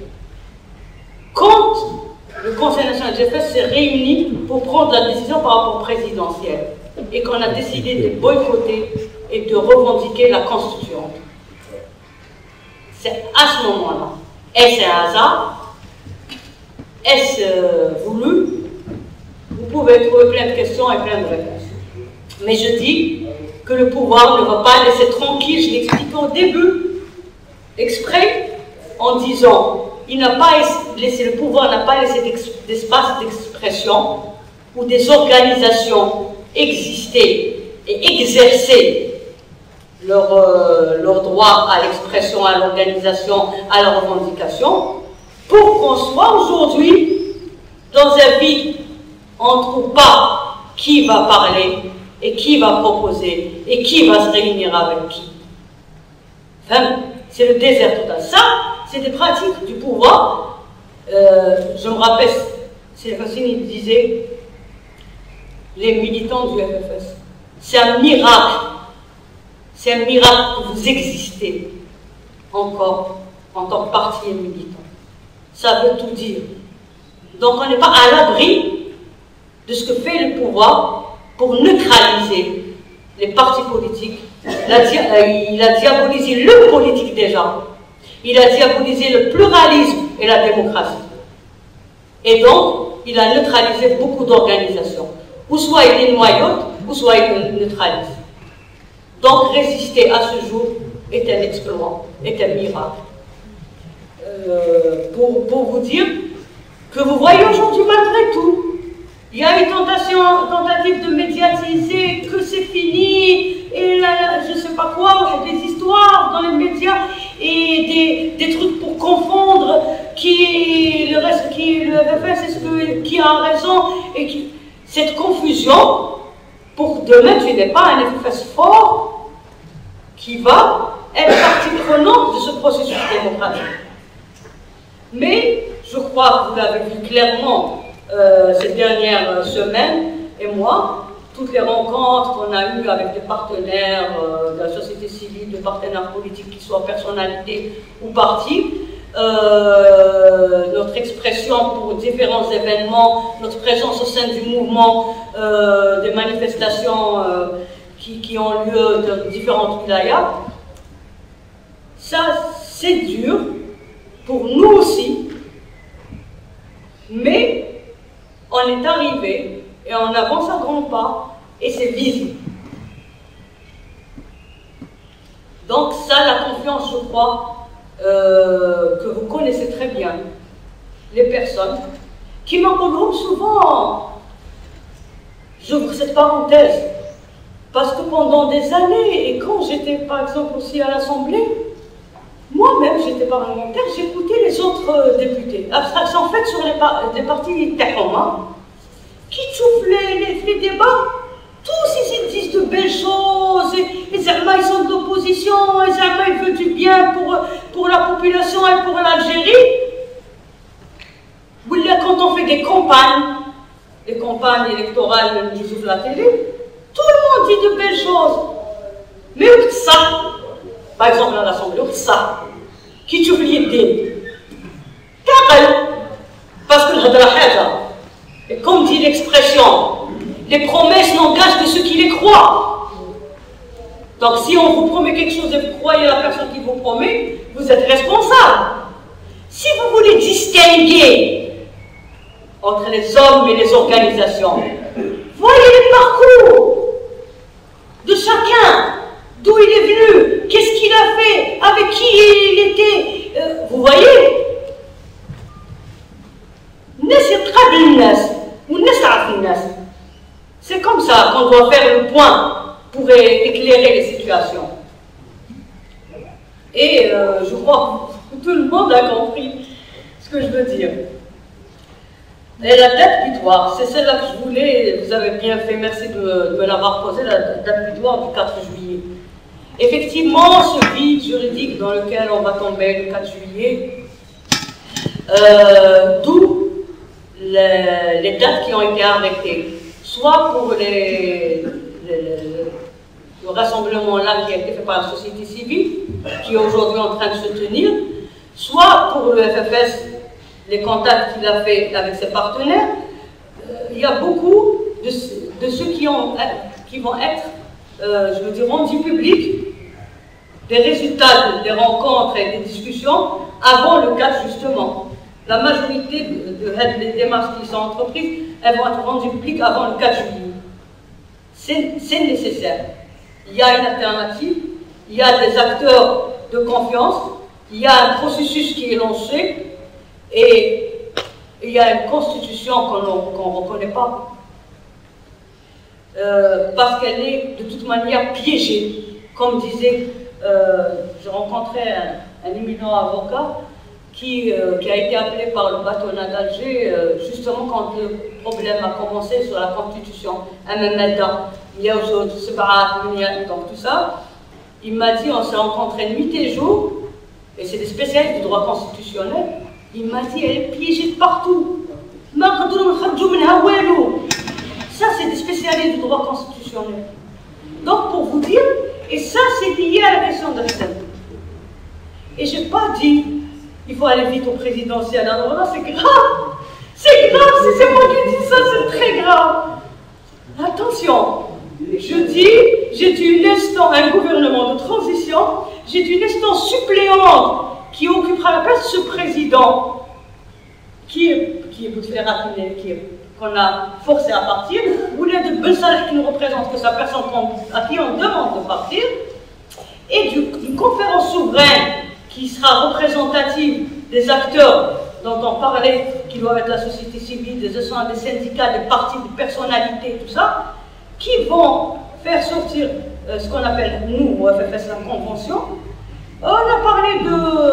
S1: quand le Conseil national de défense s'est réuni pour prendre la décision par rapport au présidentiel et qu'on a décidé de boycotter et de revendiquer la Constitution. C'est à ce moment-là. Est-ce un hasard? Est-ce euh, voulu? Vous pouvez trouver plein de questions et plein de réponses. Mais je dis que le pouvoir ne va pas laisser tranquille, je l'expliquais au début, exprès, en disant il n'a pas laissé, le pouvoir n'a pas laissé d'espace d'expression où des organisations existaient et exerçaient leur, euh, leur droit à l'expression, à l'organisation, à la revendication, pour qu'on soit aujourd'hui dans un vide. On ne trouve pas qui va parler et qui va proposer et qui va se réunir avec qui. Enfin, c'est le désert total. Ça, c'est des pratiques du pouvoir. Euh, je me rappelle, Sylvacine disait, les militants du F F S, c'est un miracle. C'est un miracle que vous existez encore en tant que parti et militant. Ça veut tout dire. Donc on n'est pas à l'abri de ce que fait le pouvoir pour neutraliser les partis politiques. Il a, il a diabolisé le politique déjà. Il a diabolisé le pluralisme et la démocratie. Et donc, il a neutralisé beaucoup d'organisations. Ou soit il les noyote, ou soit il les neutralise. Donc, résister à ce jour est un exploit, est un miracle. Euh, pour, pour vous dire que vous voyez aujourd'hui, malgré tout, il y a une tentation, tentative de médiatiser que c'est fini, et là, je ne sais pas quoi, des histoires dans les médias, et des, des trucs pour confondre qui le reste, qui le F F S, est-ce que qui a raison, et qui, cette confusion, pour demain, tu n'es pas un F F S fort qui va être partie prenante de ce processus démocratique. Mais je crois que vous l'avez vu clairement euh, ces dernières semaines, et moi, toutes les rencontres qu'on a eues avec des partenaires euh, de la société civile, des partenaires politiques, qui soient personnalités ou partis, euh, notre expression pour différents événements, notre présence au sein du mouvement, euh, des manifestations euh, qui, qui ont lieu dans différentes wilayas, ça c'est dur pour nous aussi, mais on est arrivé et on avance à grands pas et c'est visible. Donc ça, la confiance, je crois, euh, que vous connaissez très bien, les personnes qui m'entourent souvent. J'ouvre cette parenthèse parce que pendant des années, et quand j'étais par exemple aussi à l'Assemblée, moi-même j'étais parlementaire, j'écoutais les autres députés. C'est en fait sur les, par les partis Tahoma qui chauffent les, les, les débats. Tous ils disent de belles choses, et, et Zerma ils sont de l'opposition, et Zerma ils veulent du bien pour, pour la population et pour l'Algérie. Quand on fait des campagnes, des campagnes électorales, ils ouvrent la télé, tout le monde dit de belles choses. Mais ça, par exemple à l'Assemblée, ça, كي تشوف اليدين تعقل باسكو الهضره حاجه. Comme dit l'expression, les promesses n'engagent que ceux qui les croient. Donc si on vous promet quelque chose et vous croyez la personne qui vous promet, vous êtes responsable. Si vous voulez distinguer entre les hommes et les organisations, voyez les parcours de chacun, d'où il est venu, qu'est-ce qu'il a fait, avec qui il était. Euh, vous voyez, c'est comme ça qu'on doit faire le point pour éclairer les situations. Et euh, je crois que tout le monde a compris ce que je veux dire. Et la date butoir, c'est celle-là que je voulais, vous avez bien fait, merci de, de me l'avoir posé, la date butoir du quatre juillet. Effectivement, ce vide juridique dans lequel on va tomber le quatre juillet, euh, d'où les, les dates qui ont été arrêtées, soit pour les, les, le rassemblement-là qui a été fait par la société civile, qui est aujourd'hui en train de se tenir, soit pour le F F S, les contacts qu'il a fait avec ses partenaires. Euh, il y a beaucoup de, de ceux qui, ont, qui vont être, euh, je veux dire, rendus publics, des résultats des rencontres et des discussions avant le quatre justement. La majorité de, de, des démarches qui sont entreprises, elles vont être rendues publiques avant le quatre juillet. C'est nécessaire. Il y a une alternative, il y a des acteurs de confiance, il y a un processus qui est lancé et il y a une constitution qu'on ne reconnaît pas. Euh, parce qu'elle est de toute manière piégée. Comme disait, euh, je rencontrais un, un éminent avocat Qui, euh, qui a été appelé par le bâtonnet d'Alger, euh, justement quand le problème a commencé sur la Constitution. Donc tout ça, il m'a dit, on s'est rencontrés nuit et jour, et c'est des spécialistes du droit constitutionnel, il m'a dit, elle est piégée de partout. Ça, c'est des spécialistes du droit constitutionnel. Donc pour vous dire, et ça c'est lié à la question de l'Islam. Et je n'ai pas dit, il faut aller vite au présidentiel. Alors là, c'est grave. C'est grave, si c'est moi qui dis ça, c'est très grave. Attention, je dis, j'ai dit une instance, un gouvernement de transition, j'ai dit une instance suppléante qui occupera la place de ce président, qui est, qui est Bouteflika, qu'on a forcé à partir, ou les de Bessal qui ne représente que sa personne à qui on demande de partir, et d'une conférence souveraine qui sera représentative des acteurs dont on parlait, qui doivent être la société civile, des associations, des syndicats, des partis, des personnalités, tout ça, qui vont faire sortir euh, ce qu'on appelle, nous, au F F S, la convention. On a parlé de,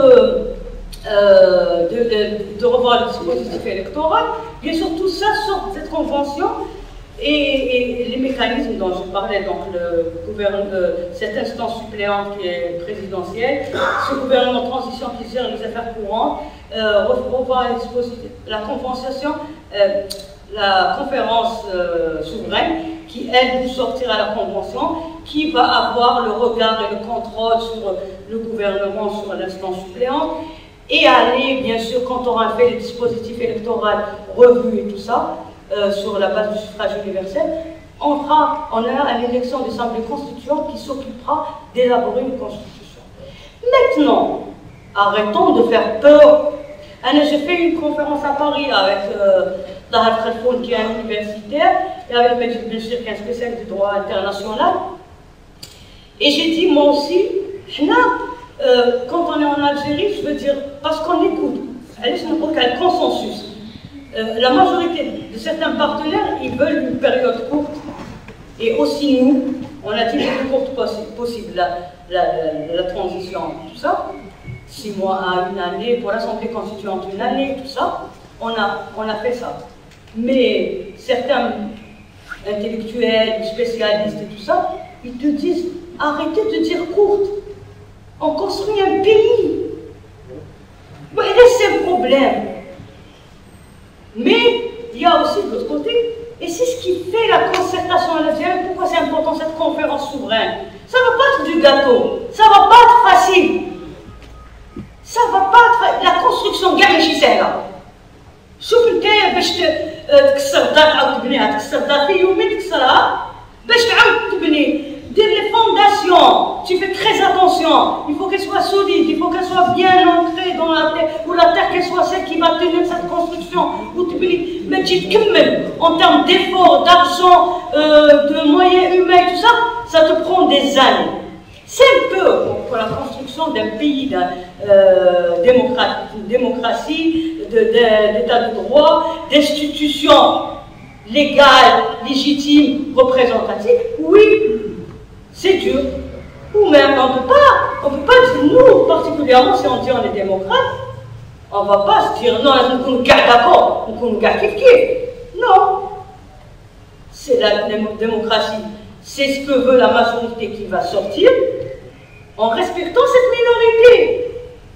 S1: euh, de, de, de revoir le dispositif électoral. Bien sûr, tout ça sort de cette convention. Et, et, et les mécanismes dont je parlais, donc le gouvernement, euh, cette instance suppléante qui est présidentielle, ce gouvernement de transition qui gère les affaires courantes, euh, revoir la convention, euh, la conférence euh, souveraine, qui elle nous sortira la convention, qui va avoir le regard et le contrôle sur le gouvernement, sur l'instance suppléante, et aller, bien sûr, quand on aura fait le dispositif électoral revu et tout ça, Euh, sur la base du suffrage universel, on fera, on aura une élection d'assemblée constituante qui s'occupera d'élaborer une constitution. Maintenant, arrêtons de faire peur. J'ai fait une conférence à Paris avec Dahar euh, Khalfoun qui est un universitaire et avec Majid Benchir qui est un spécialiste du droit international. Et j'ai dit, moi aussi, là, euh, quand on est en Algérie, je veux dire, parce qu'on écoute, allez, je ne crois qu'un consensus. Euh, la majorité de certains partenaires, ils veulent une période courte. Et aussi nous, on a dit le plus courte possible, la, la, la, la transition, tout ça. Six mois à une année, pour l'Assemblée constituante, une année, tout ça. On a, on a fait ça. Mais certains intellectuels, spécialistes et tout ça, ils te disent, arrêtez de dire courte. On construit un pays. Mais c'est le problème. Mais il y a aussi de l'autre côté, et c'est ce qui fait la concertation algérienne, pourquoi c'est important cette conférence souveraine. Ça ne va pas être du gâteau, ça ne va pas être facile. Ça Les fondations, tu fais très attention, il faut qu'elles soient solides, il faut qu'elles soient bien ancrées dans la terre, ou la terre qu'elle soit celle qui va tenir cette construction, mais tu te en termes d'efforts, d'argent, euh, de moyens humains, tout ça, ça te prend des années. C'est un peu pour la construction d'un pays, d'une euh, démocratie, d'état de, de droit, d'institutions légales, légitimes, représentatives, oui. C'est dur. Ou même, on ne peut pas, on peut pas dire, nous, particulièrement, si on dit on est démocrate, on ne va pas se dire, non, nous nous garde d'accord, nous nous garde kif kif. Non. C'est la démocratie. C'est ce que veut la majorité qui va sortir, en respectant cette minorité.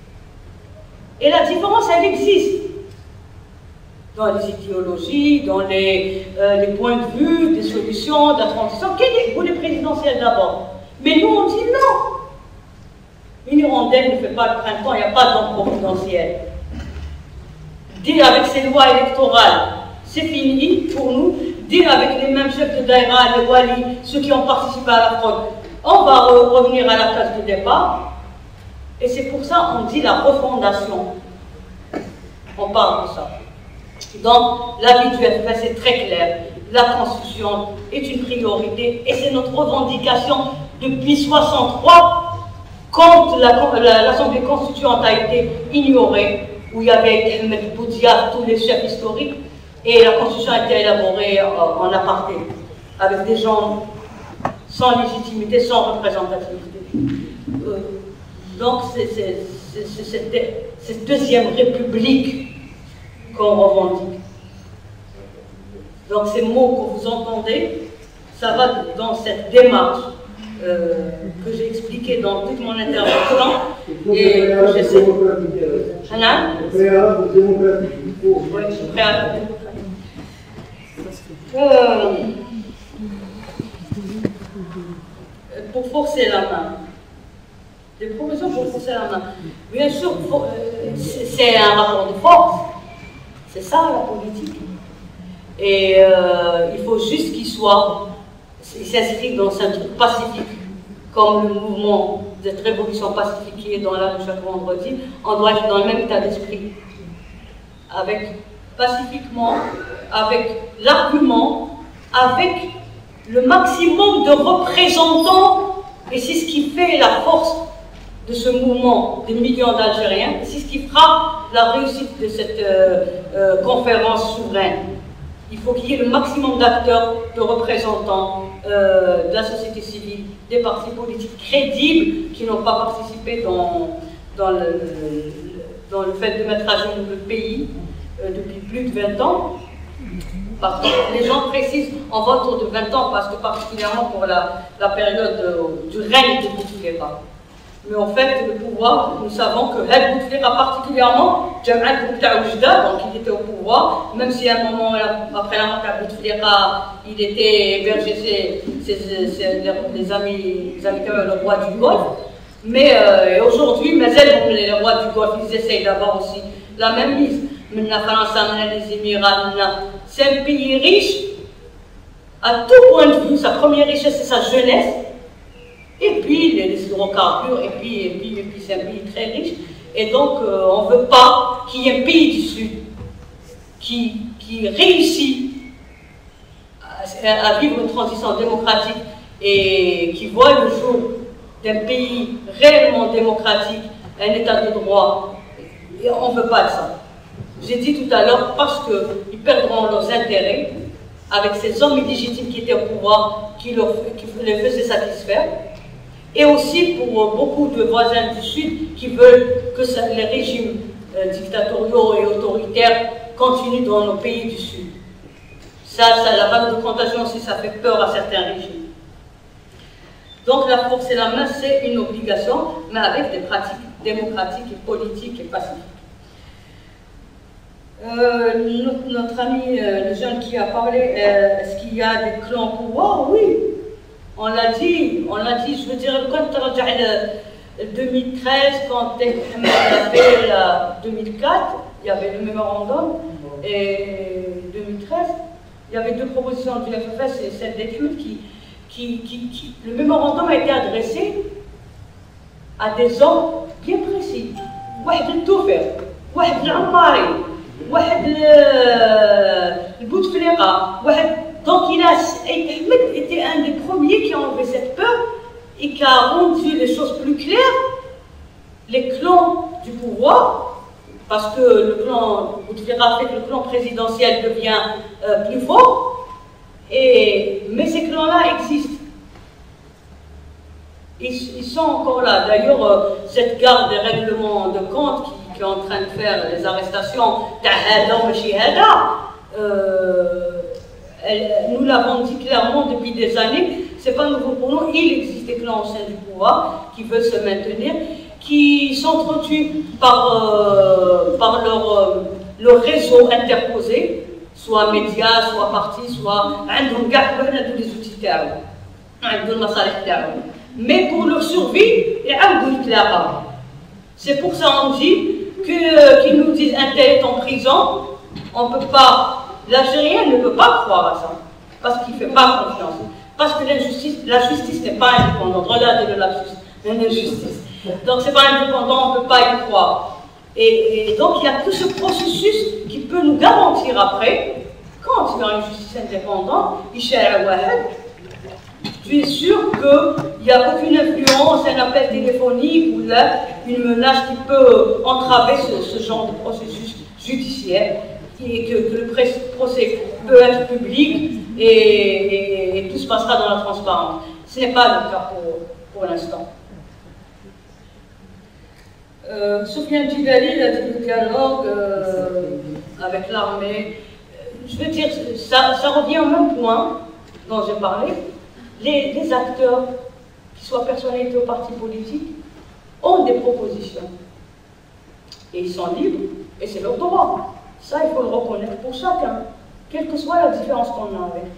S1: Et la différence, elle existe. Dans les idéologies, dans les, euh, les points de vue, des solutions, de la transition. Quel est vous les présidentielles d'abord? Mais nous, on dit non. Une hirondelle ne fait pas le printemps, il n'y a pas d'ordre présidentiel. Dire avec ces lois électorales, c'est fini pour nous. Dire avec les mêmes chefs de daïra, les wali, ceux qui ont participé à la fraude, on va re revenir à la case de départ. Et c'est pour ça qu'on dit la refondation. On parle de ça. Donc, l'avis du F F S est très clair. La Constitution est une priorité et c'est notre revendication depuis soixante-trois quand l'Assemblée la, constituante a été ignorée, où il y avait Ahmed Boudia, tous les chefs historiques, et la Constitution a été élaborée en, en aparté, avec des gens sans légitimité, sans représentativité. Euh, donc, c'est cette, cette deuxième république qu'on revendique. Donc ces mots que vous entendez, ça va dans cette démarche euh, que j'ai expliquée dans toute mon intervention. Et que j'essaie. Hana ? Préalable démocratique. Oui, préalable démocratique. Euh, pour forcer la main. Des propositions pour forcer la main. Bien sûr, c'est un rapport de force. C'est ça la politique. Et euh, il faut juste qu'il soit, il s'inscrit dans un truc pacifique, comme le mouvement de cette révolution pacifique qui est dans la rue chaque vendredi. On doit être dans le même état d'esprit, avec pacifiquement, avec l'argument, avec le maximum de représentants, et c'est ce qui fait la force de ce mouvement des millions d'Algériens, c'est ce qui fera la réussite de cette euh, euh, conférence souveraine. Il faut qu'il y ait le maximum d'acteurs, de représentants euh, de la société civile, des partis politiques crédibles qui n'ont pas participé dans, dans, le, dans le fait de mettre à genoux le pays euh, depuis plus de vingt ans. Parce que les gens précisent on va autour de vingt ans, parce que particulièrement pour la, la période euh, du règne de Bouteflika. Mais en fait, le pouvoir, nous savons que El Bouteflika particulièrement, Jamal Bouteflika, donc il était au pouvoir, même si à un moment, après la mort de Bouteflika, il était hébergé ses, ses, ses, les amis, les amis le roi du Golfe. Mais euh, aujourd'hui, mais elles, les rois du Golfe, ils essayent d'avoir aussi la même mise. Mais la France, les Émirats, c'est un pays riche, à tout point de vue. Sa première richesse, c'est sa jeunesse. Et puis les hydrocarbures, et puis, et puis, et puis c'est un pays très riche. Et donc, euh, on ne veut pas qu'il y ait un pays du Sud qui, qui réussit à, à vivre une transition démocratique et qui voit le jour d'un pays réellement démocratique, un état de droit. Et on ne veut pas de ça. J'ai dit tout à l'heure, parce qu'ils perdront leurs intérêts avec ces hommes illégitimes qui étaient au pouvoir, qui, leur, qui les faisaient satisfaire. Et aussi pour beaucoup de voisins du Sud qui veulent que ça, les régimes euh, dictatoriaux et autoritaires continuent dans nos pays du Sud. Ça, ça, la vague de contagion aussi, ça fait peur à certains régimes. Donc la force et la main, c'est une obligation, mais avec des pratiques démocratiques et politiques et pacifiques. Euh, notre, notre ami, euh, le jeune qui a parlé, euh, est-ce qu'il y a des clans au pouvoir? Oui. On l'a dit, on l'a dit, je veux dire, quand tu regardes le deux mille treize, quand Mohamed a fait la deux mille quatre, il y avait le mémorandum, et deux mille treize, il y avait deux propositions du F F S et celle des Kurdes qui, qui, qui, qui, le mémorandum a été adressé à des hommes bien précis. واحد التوفيق، واحد العماري، واحد البوتفليقة، واحد. Donc il a, Ahmed était un des premiers qui a enlevé cette peur et qui a rendu les choses plus claires. Les clans du pouvoir, parce que le clan Bouteflika fait que le clan présidentiel devient euh, plus fort, et, mais ces clans-là existent. Ils, ils sont encore là. D'ailleurs, euh, cette garde des règlements de compte qui, qui est en train de faire les arrestations, euh, elle, nous l'avons dit clairement depuis des années, c'est pas nouveau pour nous. Il existe des clans au sein du pouvoir qui veulent se maintenir, qui s'entretuent par, euh, par leur, euh, leur réseau interposé, soit médias, soit partis, soit des outils termes. Mais pour leur survie, c'est pour ça qu'on dit que qu'ils nous disent un tel est en prison, on peut pas, l'Algérien ne peut pas croire à ça, parce qu'il ne fait pas confiance, parce que l'injustice, la justice n'est pas indépendante. Regardez le lapsus, l'injustice. Donc c'est pas indépendant, on ne peut pas y croire. Et, et donc il y a tout ce processus qui peut nous garantir après, quand il y a une justice indépendante, tu es sûr qu'il n'y a aucune influence, un appel téléphonique ou là, une menace qui peut entraver ce, ce genre de processus judiciaire, et que, que le procès peut être public et, et, et tout se passera dans la transparence. Ce n'est pas le cas pour, pour l'instant. Euh, Soufiane Djigali, il a dit le dialogue euh, avec l'armée. Je veux dire, ça, ça revient au même point dont j'ai parlé. Les, les acteurs, qui soient personnalités ou partis politiques, ont des propositions. Et ils sont libres, et c'est leur droit. Ça, il faut le reconnaître pour chacun, quelle que soit la différence qu'on a avec.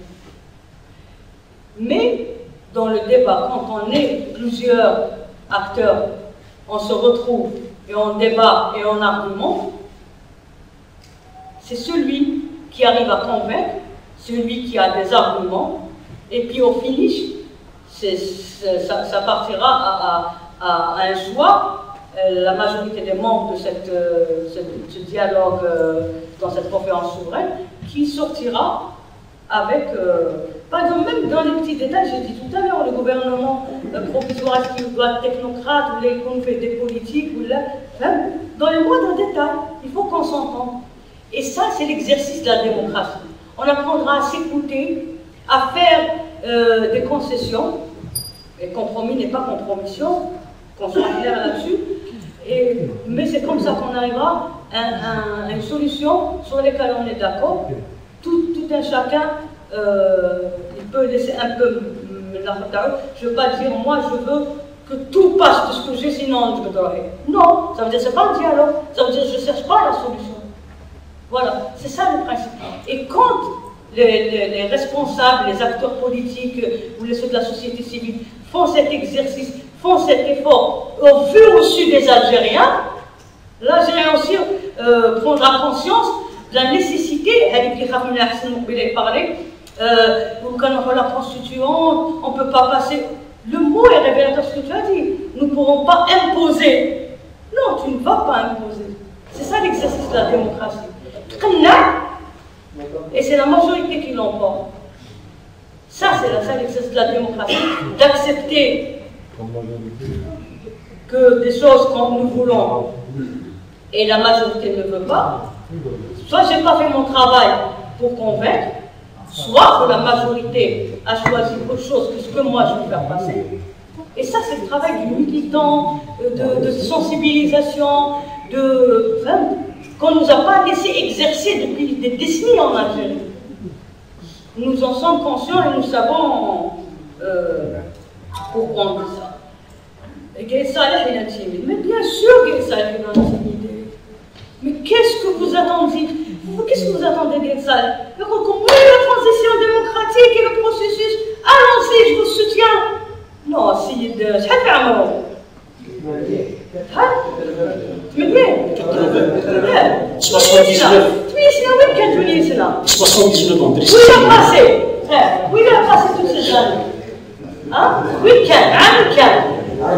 S1: Mais, dans le débat, quand on est plusieurs acteurs, on se retrouve et on débat et on argumente, c'est celui qui arrive à convaincre, celui qui a des arguments, et puis au finish, c'est, c'est, ça, ça partira à, à, à un choix. La majorité des membres de cette, euh, ce, ce dialogue euh, dans cette conférence souveraine qui sortira avec, euh, par exemple, même dans les petits détails, j'ai dit tout à l'heure, le gouvernement euh, provisoire, est-ce qu'il doit être technocrate ou les qu'on fait des politiques ou là, hein, dans les moindres détails, il faut qu'on s'entende. Et ça, c'est l'exercice de la démocratie. On apprendra à s'écouter, à faire euh, des concessions, et compromis n'est pas compromission, qu'on soit clair là-dessus. Et, mais c'est comme ça qu'on arrivera à, à, à une solution sur laquelle on est d'accord. Tout, tout un chacun, euh, il peut laisser un peu la faute. Je ne veux pas dire, moi je veux que tout passe de ce que j'ai, sinon je me dois. Non, ça veut dire que ce n'est pas un dialogue, ça veut dire que je ne cherche pas la solution. Voilà, c'est ça le principe. Et quand les, les, les responsables, les acteurs politiques ou les ceux de la société civile font cet exercice, font cet effort au vu au-dessus des Algériens, l'Algérien aussi euh, prendra conscience de la nécessité, avec les Khafina Hassan Moukbile parler, euh, la constituante, on ne peut pas passer. Le mot est révélateur de ce que tu as dit. Nous ne pourrons pas imposer. Non, tu ne vas pas imposer. C'est ça l'exercice de la démocratie. Et c'est la majorité qui l'emporte. Ça, c'est ça l'exercice de la démocratie, d'accepter que des choses comme nous voulons et la majorité ne veut pas. Soit je n'ai pas fait mon travail pour convaincre, soit que la majorité a choisi autre chose que ce que moi je veux faire passer. Et ça, c'est le travail du militant, de, de sensibilisation, de, enfin, qu'on ne nous a pas laissé exercer depuis des décennies en Algérie. Nous en sommes conscients et nous savons euh, pourquoi on dit ça. Et Gaël Saleh est intimidé. Mais bien sûr Gaël Saleh est intimidé. Mais qu'est-ce que vous attendez? Qu'est-ce que vous attendez de Gaël Saleh? Oui, la transition démocratique et le processus. Allons-y, je vous soutiens. Non, si de. Je vais faire un mot. soixante-dix-neuf ans. Où il a passé? Où il a passé toutes ces années? Hein? Oui, calme, hein, calme.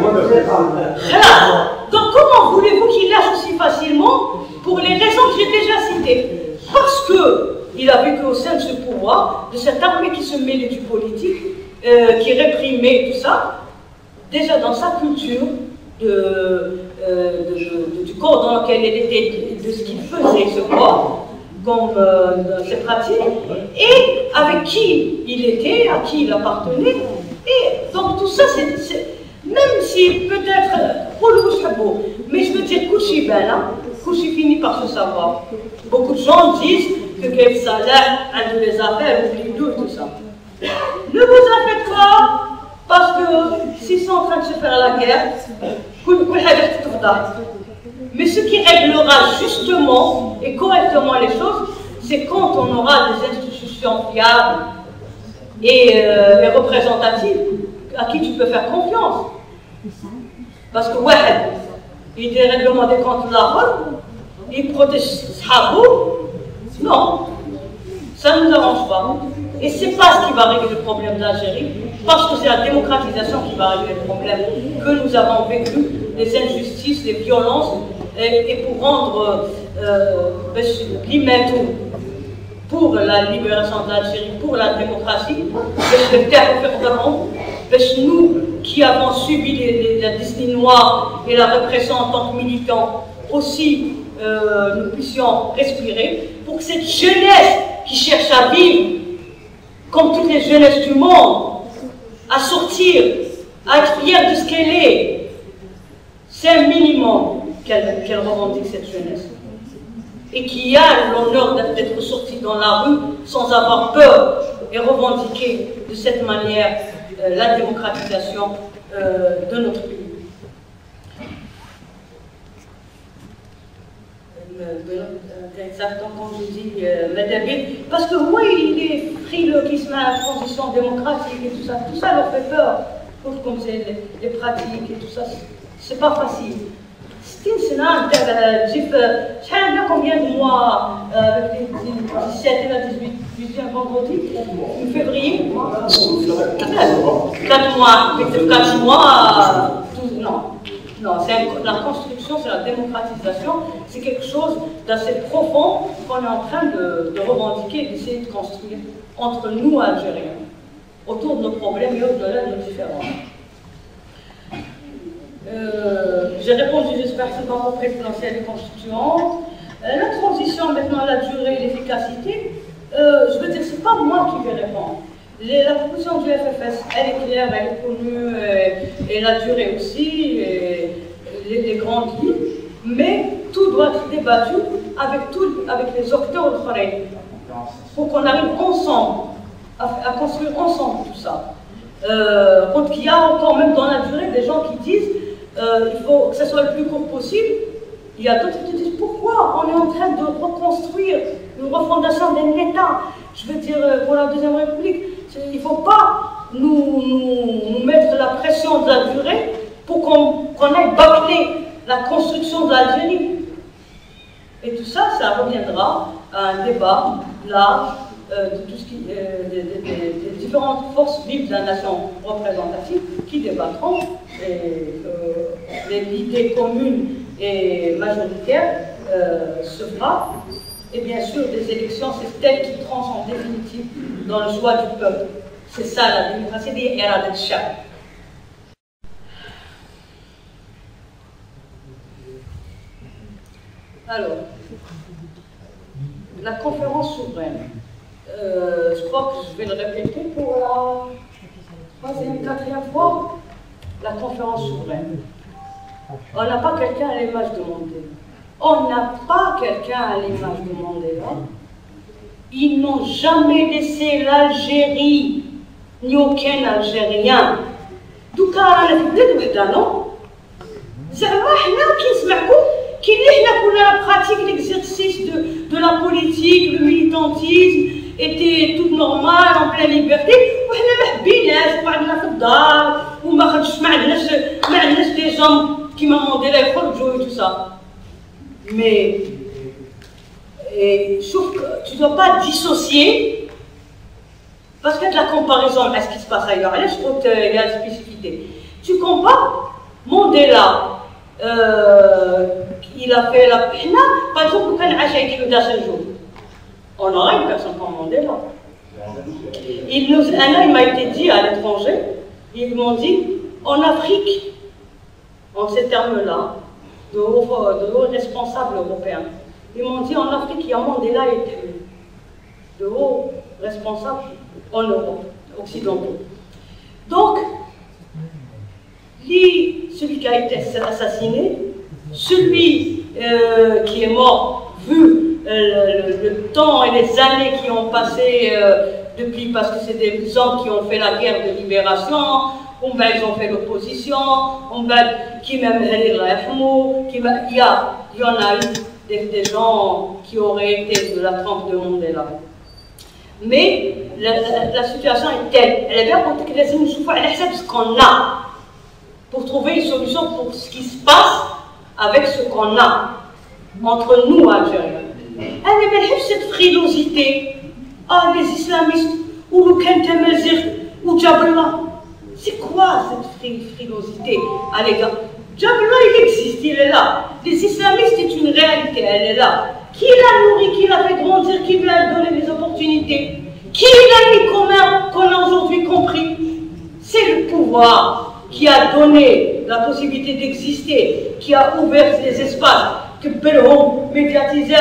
S1: Donc comment voulez-vous qu'il lâche aussi facilement? Pour les raisons que j'ai déjà citées. Parce qu'il a vu qu'au sein de ce pouvoir, de cette armée qui se mêlait du politique, euh, qui réprimait tout ça, déjà dans sa culture, de, euh, de, de, du corps dans lequel elle était, de ce qu'il faisait, ce corps, comme euh, dans ses pratiques, et avec qui il était, à qui il appartenait. Et donc tout ça, c'est, même si peut-être, pour le beau, mais je veux dire, Kouchi ben là, Kouchi finit par se savoir. Beaucoup de gens disent que quel salaire, un de les affaires, oublie tout et tout ça. Ne vous en faites pas, parce que s'ils sont en train de se faire la guerre, mais ce qui réglera justement et correctement les choses, c'est quand on aura des institutions fiables et, euh, et représentatives à qui tu peux faire confiance. Parce que ouais, il y a des règlements des comptes de la rôle, il protège Shabou. Non, ça ne nous arrange pas. Et ce n'est pas ce qui va régler le problème d'Algérie, parce que c'est la démocratisation qui va régler le problème que nous avons vécu, les injustices, les violences, et, et pour rendre l'immédiat euh, pour la libération d'Algérie, pour la démocratie, nous qui avons subi les, les, la destinée noire et la répression en tant que militants, aussi euh, nous puissions respirer, pour que cette jeunesse qui cherche à vivre, comme toutes les jeunesses du monde, à sortir, à être fière de ce qu'elle est, c'est un minimum qu'elle qu'elle revendique cette jeunesse. Et qui a l'honneur d'être sortie dans la rue sans avoir peur et revendiquer de cette manière euh, la démocratisation euh, de notre pays. Exactement comme je dis, euh, parce que oui, il est frileux qui se met à la transition démocratique et tout ça, tout ça leur fait peur, comme c'est les, les pratiques et tout ça, c'est pas facile. ستين سنة جي في شحال هنا combien de mois avec les dix-sept et la dix-huit vendredi février quatre mois quatre mois non non c'est la construction, c'est la démocratisation, c'est quelque chose d'assez profond qu'on est en train de, de revendiquer, d'essayer de construire entre nous Algériens autour de nos problèmes et au-delà de nos différences. Euh, J'ai répondu, j'espère que c'est pas mon présidentiel et constituante. Euh, la transition maintenant, la durée et l'efficacité, euh, je veux dire, c'est pas moi qui vais répondre. Les, la proposition du F F S, elle est claire, elle est connue, et, et la durée aussi, et les, les grandes lignes, mais tout doit être débattu avec, tout, avec les acteurs de travail, pour qu'on arrive ensemble, à, à construire ensemble tout ça. Euh, quand il y a encore même dans la durée des gens qui disent Euh, il faut que ce soit le plus court possible. Il y a d'autres qui disent pourquoi on est en train de reconstruire une refondation d'un État. Je veux dire, pour la Deuxième République, il ne faut pas nous, nous, nous mettre la pression de la durée pour qu'on qu'on aille bâcler la construction de l'Algérie. Et tout ça, ça reviendra à un débat large euh, de tout ce qui, euh, des, des, des, des différentes forces vives de la nation représentative qui débattront. L'idée commune et majoritaire euh, se fera. Et bien sûr, des élections, c'est celle qui tranche en définitive dans le choix du peuple. C'est ça la démocratie, des Irada de Chab. Alors, la conférence souveraine. Euh, je crois que je vais le répéter pour la troisième, quatrième fois. La conférence souveraine. On n'a pas quelqu'un à l'image de Mandela. On n'a pas quelqu'un à l'image de Mandela. Ils n'ont jamais laissé l'Algérie, ni aucun Algérien. Donc, on a fait des non? زعما حنا كنسمعكم كاين اللي حنا كنا pratique l'exercice de, de la politique, le militantisme était tout normal, en pleine liberté, وحنا ما حبيناش وقعدنا في الدار وما خرجش ما عندناش ما عندناش دي جون كيما مونديلا يخرجوا et tout ça. Mais et, sauf que tu ne dois pas dissocier parce qu'il y a de la comparaison à ce qui se passe ailleurs. Là, je trouve qu'il y a une spécificité. Tu compares Mandela, euh, il a fait la peine, par exemple, quand il a fait un jour, on aurait une personne comme Mandela. Il, nous, un an, il m'a été dit à l'étranger, ils m'ont dit, en Afrique, en ces termes-là, de hauts, de hauts responsables européens, ils m'ont dit, en Afrique, il y a Mandela et de hauts responsables en Europe, occidentaux. Donc, lui, celui qui a été assassiné, celui euh, qui est mort, vu euh, le, le temps et les années qui ont passé euh, depuis, parce que c'est des hommes qui ont fait la guerre de libération, on va, ils ont fait l'opposition, on va, qui même, il y, a, il y en a eu des, des gens qui auraient été de la trempe de Mandela. Mais la, la, la situation est telle, elle est bien pour que les hommes acceptent ce qu'on a, pour trouver une solution pour ce qui se passe avec ce qu'on a entre nous, Algériens. Elle n'est pas cette frilosité. Ah, les islamistes, ou le Kentemazir, ou Jabla. C'est quoi cette frilosité à l'égard? Jabla, il existe, il est là. Les islamistes, c'est une réalité, elle est là. Qui l'a nourri, qui l'a fait grandir, qui lui a donné des opportunités? Qui l'a mis commun qu'on a aujourd'hui compris? C'est le pouvoir qui a donné la possibilité d'exister, qui a ouvert les espaces, que Belhom, médiatisé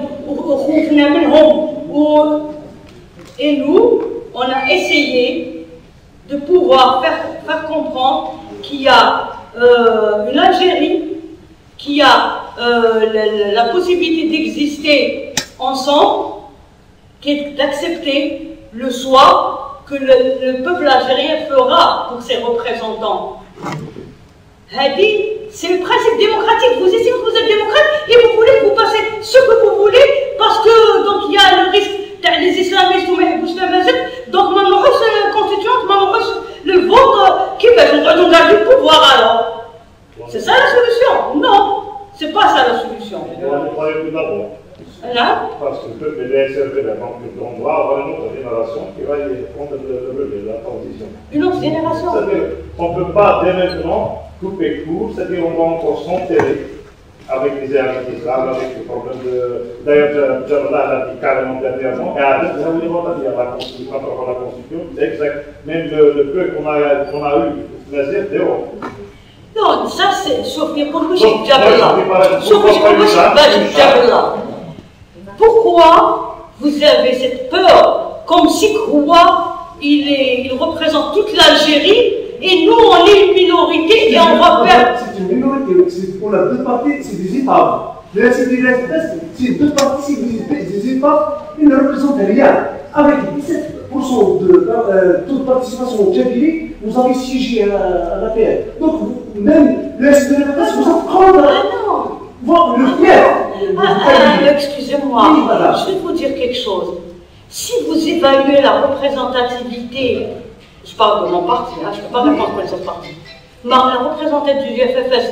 S1: et nous, on a essayé de pouvoir faire, faire comprendre qu'il y a euh, une Algérie qui a euh, la, la possibilité d'exister ensemble, qui est d'accepter le choix que le, le peuple algérien fera pour ses représentants. Hadi, c'est le principe démocratique. Vous estimez que vous êtes démocrate et vous voulez que vous passez ce que vous voulez parce que donc il y a le risque des islamistes ou même donc maintenant la constituante, maintenant le vote qui va donc garder le pouvoir alors. C'est ça la solution? Non, c'est pas ça la solution. Là?
S2: Parce que le peuple est réservé donc on doit avoir une autre génération qui va prendre le relais de la transition.
S1: Une autre génération?
S2: C'est-à-dire qu'on ne peut pas dès maintenant couper court, c'est-à-dire qu'on va encore s'enterrer avec les héritiers islam, avec les problèmes de. D'ailleurs, Jabla l'a dit carrément dernièrement, et à deux, ça voulait pas dire la Constitution, par rapport à la Constitution, c'est exact. Même le, le peu qu'on a, qu'on a eu, c'est dehors.
S1: Non, ça c'est sauf pour le Jabla. Sauf pour le Jabla. Pourquoi vous avez cette peur, comme si Kouwa, il, est, il représente toute l'Algérie, et nous, on est une minorité et on va perdre.
S3: C'est une minorité, on a deux parties, c'est des épaves. Là, c'est des c'est deux parties, c'est des épaves, ils ne représentent rien. Avec dix-sept pour cent de euh, taux de participation au Djabili, vous avez siégé à, à l'A P L. Donc, vous, même le S D F, vous êtes contre.
S1: Ah non!
S3: Bon, le fier.
S1: Ah, ah, excusez-moi, oui, voilà. Je vais vous dire quelque chose. Si vous évaluez la représentativité, je parle de mon parti, hein, je ne peux pas répondre pour les autres partis, mais la représentativité du F F S,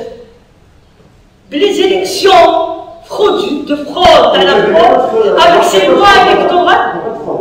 S1: les élections fraude, de fraude à la fraude, avec ces lois électorales.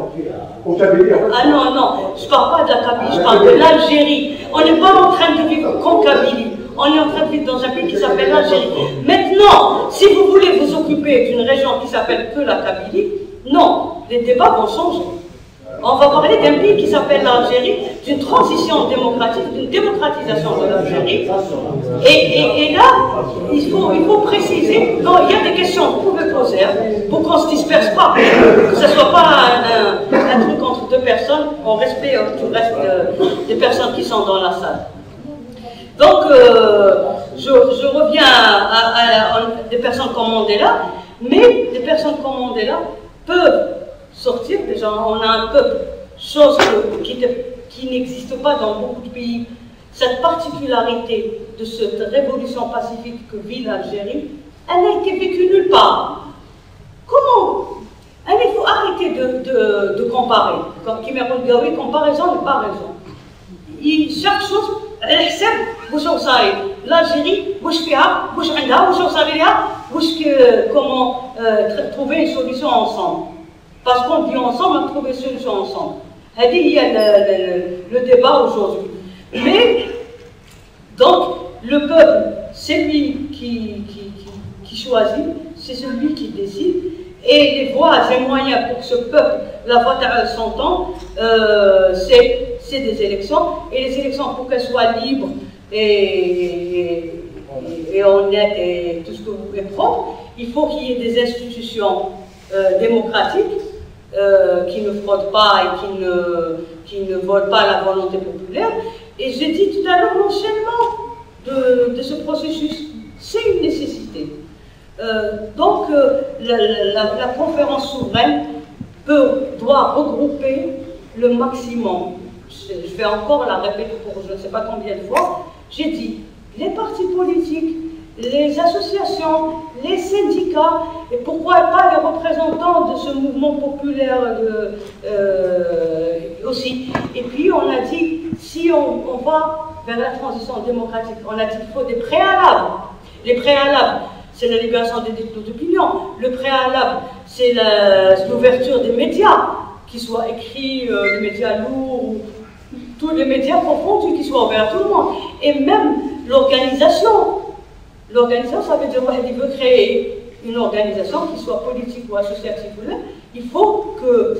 S1: Ah non, non, je ne parle pas de la Kabylie, je parle de l'Algérie. On n'est pas en train de vivre comme Kabylie. On est en train de vivre dans un pays qui s'appelle l'Algérie. Maintenant, si vous voulez vous occuper d'une région qui s'appelle que la Kabylie, non, les débats vont changer. On va parler d'un pays qui s'appelle l'Algérie, d'une transition démocratique, d'une démocratisation de l'Algérie. Et, et, et là, il faut, il faut préciser, non, il y a des questions que vous pouvez poser, hein, pour qu'on ne se disperse pas, que ce ne soit pas un, un, un truc entre deux personnes, en respect du reste de, des personnes qui sont dans la salle. Donc, euh, je, je reviens à, à, à des personnes comme Mandela, mais des personnes comme Mandela peuvent sortir. Déjà, on a un peuple, chose que, qui, qui n'existe pas dans beaucoup de pays. Cette particularité de cette révolution pacifique que vit l'Algérie, elle n'a été vécue nulle part. Comment? Il faut arrêter de, de, de comparer. Comme Kimerol Gawi, comparaison n'est pas raison. Il, chaque chose, elle sait l'Algérie, comment euh, trouver une solution ensemble. Parce qu'on vit ensemble, on trouve une solution ensemble. Il y a le, le, le débat aujourd'hui. Mais, donc, le peuple, c'est lui qui, qui, qui, qui choisit, c'est celui qui décide, et les voies et moyens pour que ce peuple, la voie à son temps, euh, c'est des élections, et les élections, pour qu'elles soient libres et, et, et honnêtes et tout ce que vous voulez propre, il faut qu'il y ait des institutions euh, démocratiques euh, qui ne fraudent pas et qui ne, qui ne volent pas la volonté populaire. Et j'ai dit tout à l'heure, l'enchaînement de, de ce processus, c'est une nécessité. Euh, donc, euh, la, la, la conférence souveraine peut, doit regrouper le maximum. Je, je vais encore la répéter pour je ne sais pas combien de fois. J'ai dit, les partis politiques, les associations, les syndicats, et pourquoi pas les représentants de ce mouvement populaire de, euh, aussi. Et puis on a dit, si on, on va vers la transition démocratique, on a dit qu'il faut des préalables. Les préalables, c'est la libération des détenus d'opinion. Le préalable, c'est l'ouverture des médias, qu'ils soient écrits, euh, les médias lourds, tous les médias confondus, qu'ils soient ouverts à tout le monde. Et même l'organisation. L'organisation, ça veut dire qu'il veut créer une organisation qui soit politique ou associative. Il faut que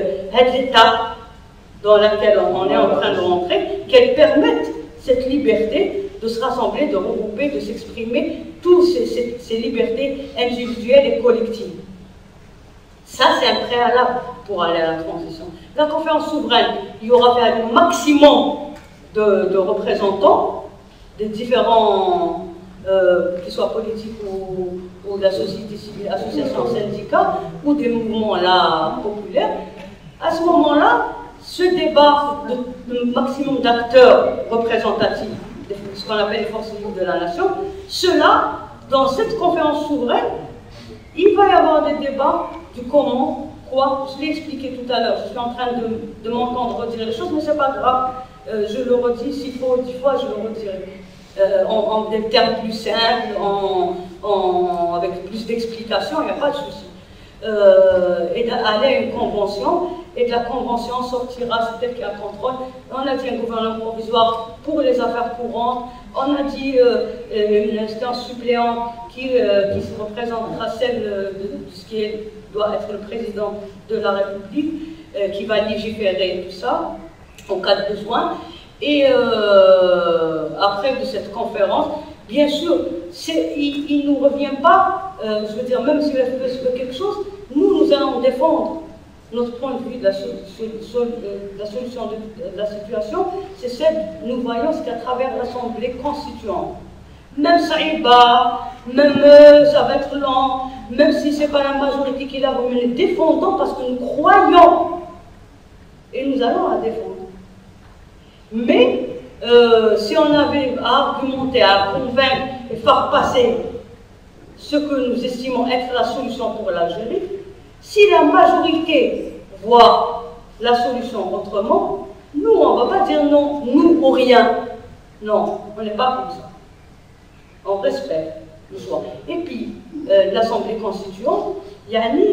S1: l'étape dans laquelle on est en train de rentrer, qu'elle permette cette liberté de se rassembler, de regrouper, de s'exprimer, toutes ces, ces, ces libertés individuelles et collectives. Ça, c'est un préalable pour aller à la transition. La conférence souveraine, il y aura un maximum de, de représentants des différents, euh, qu'ils soient politiques ou, ou de la société civile, associations, syndicats, ou des mouvements là, populaires. À ce moment-là, ce débat de, de maximum d'acteurs représentatifs, ce qu'on appelle les forces vives de la nation, cela, dans cette conférence souveraine, il va y avoir des débats du comment, quoi. Je l'ai expliqué tout à l'heure, je suis en train de, de m'entendre redire les choses, mais ce n'est pas grave, euh, je le redis, s'il faut dix fois, je le redirai. Euh, en, en des termes plus simples, en, en, avec plus d'explications, il n'y a pas de souci. Euh, et d'aller à une convention, et de la convention sortira, c'est elle qui a le contrôle. On a dit un gouvernement provisoire pour les affaires courantes, on a dit euh, une instance suppléante qui, euh, qui se représentera celle de, de ce qui est, doit être le président de la République, euh, qui va légiférer tout ça, en cas de besoin. Et euh, après de cette conférence, bien sûr, il ne nous revient pas, euh, je veux dire, même si la F P S veut quelque chose, nous, nous allons défendre notre point de vue de la, sol, sol, de la solution de, de la situation, c'est celle, nous voyons ce qu'à travers l'Assemblée constituante. Même Saïba, même euh, ça va être lent, même si ce n'est pas la majorité qui l'a, nous les défendons parce que nous croyons, et nous allons la défendre. Mais, euh, si on avait à argumenter, à convaincre et faire passer ce que nous estimons être la solution pour l'Algérie, si la majorité voit la solution autrement, nous, on ne va pas dire non, nous ou rien. Non, on n'est pas comme ça. On respecte le choix. Et puis, euh, l'Assemblée constituante, Yanni,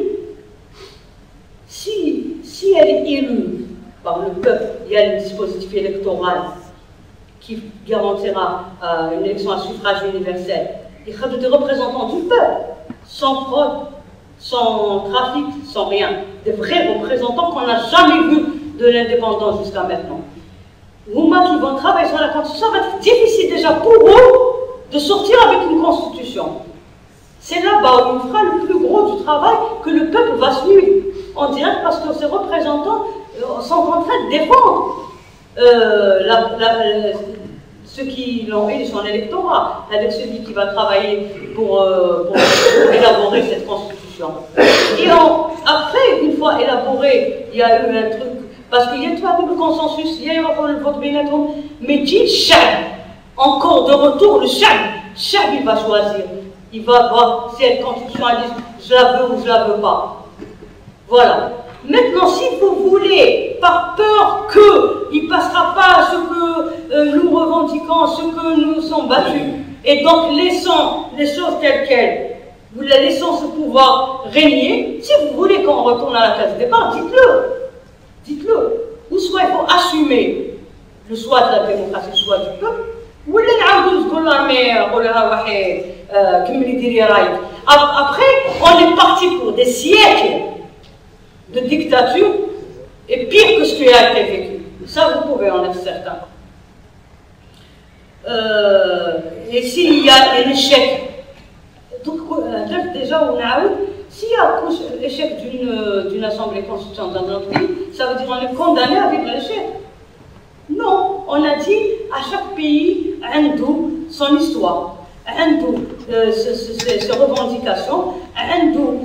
S1: si, si elle est élue par le peuple, il y a le dispositif électoral qui garantira euh, une élection à suffrage universel. Il y aura des représentants du peuple, sans fraude, sans trafic, sans rien. Des vrais représentants qu'on n'a jamais vus de l'indépendance jusqu'à maintenant. Wouma qui vont travailler sur la constitution, ça va être difficile déjà pour eux de sortir avec une constitution. C'est là-bas où on fera le plus gros du travail que le peuple va suivre en direct parce que ces représentants sont en train de défendre euh, la, la, ceux qui l'ont élu son électorat avec celui qui va travailler pour, euh, pour, pour élaborer cette constitution. Et en, après, une fois élaboré, il y a eu un truc, parce qu'il y a tout le consensus, il y a eu le vote Benaton, mais dit Chab, encore de retour, le Chab, Chab il va choisir. Il va voir si elle constitution elle dit je la veux ou je la veux pas. Voilà. Maintenant, si vous voulez, par peur qu'il ne passera pas à ce que euh, nous revendiquons, ce que nous sommes battus, et donc laissons les choses telles quelles, vous la laissons ce pouvoir régner, si vous voulez qu'on retourne à la case départ, dites-le. Dites-le. ou soit il faut assumer le choix de la démocratie, le choix du peuple, ou après, on est parti pour des siècles de dictature, et pire que ce qui a été vécu. Ça, vous pouvez en être certain. Euh, et s'il y a un échec, donc déjà on a eu, s'il y a un échec d'une assemblée constituante dans notre pays, ça veut dire qu'on est condamné à vivre l'échec. Non, on a dit à chaque pays a son histoire, a euh, ses revendications, a